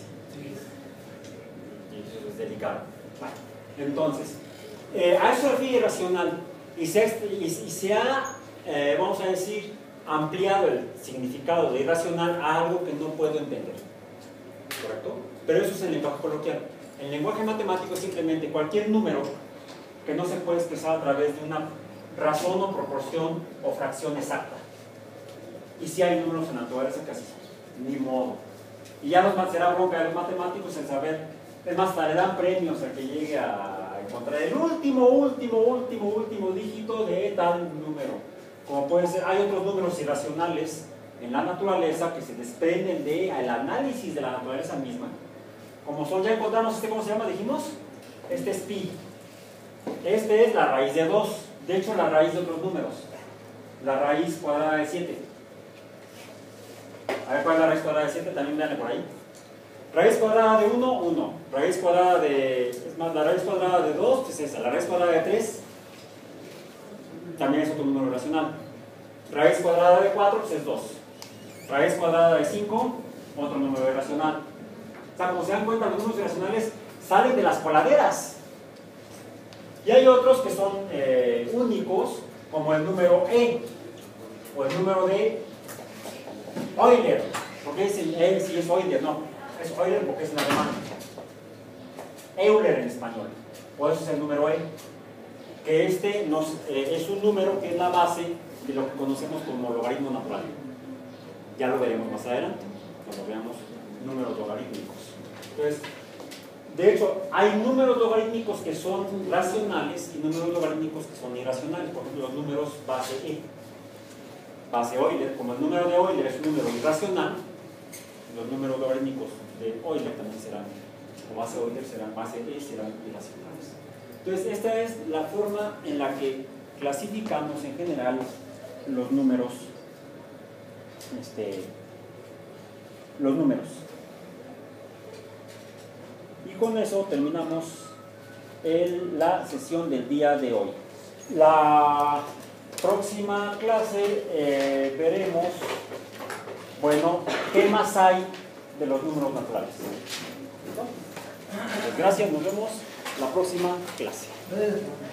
Y eso es delicado. Bueno, entonces, a eso se refiere irracional. Y se ha, vamos a decir, ampliado el significado de irracional a algo que no puedo entender. ¿Correcto? Pero eso es el lenguaje coloquial. El lenguaje matemático es simplemente cualquier número que no se puede expresar a través de una razón o proporción o fracción exacta. Y si hay números en la naturaleza casi ni modo. Y ya nos será bronca de los matemáticos el saber. Es más, hasta le dan premios al que llegue a encontrar el último dígito de tal número. Como puede ser, hay otros números irracionales en la naturaleza que se desprenden del análisis de la naturaleza misma. Como son, ya encontramos ¿cómo se llama? Dijimos, este es pi. Este es la raíz de 2. De hecho, la raíz de otros números. La raíz cuadrada de 7. A ver cuál es la raíz cuadrada de 7, también veanle por ahí. Raíz cuadrada de 1, 1. Raíz cuadrada de... Es más, la raíz cuadrada de 2, pues es esa. La raíz cuadrada de 3, también es otro número racional. Raíz cuadrada de 4, pues es 2. Raíz cuadrada de 5, otro número irracional. O sea, como se dan cuenta, los números irracionales salen de las coladeras. Y hay otros que son únicos, como el número E, o el número de Euler. Porque es el E, si es Euler, no. Es Euler porque es en alemán. Euler en español. Por eso es el número E. que este es un número que es la base de lo que conocemos como logaritmo natural. Ya lo veremos más adelante, cuando veamos números logarítmicos. Entonces, de hecho, hay números logarítmicos que son racionales y números logarítmicos que son irracionales. Por ejemplo, los números base E, base Euler, como el número de Euler es un número irracional, los números logarítmicos de Euler también serán, o base Euler serán, base E serán irracionales. Entonces, esta es la forma en la que clasificamos en general los números. Los números. Y con eso terminamos la sesión del día de hoy. La próxima clase veremos, bueno, qué más hay de los números naturales. Pues gracias, nos vemos la próxima clase.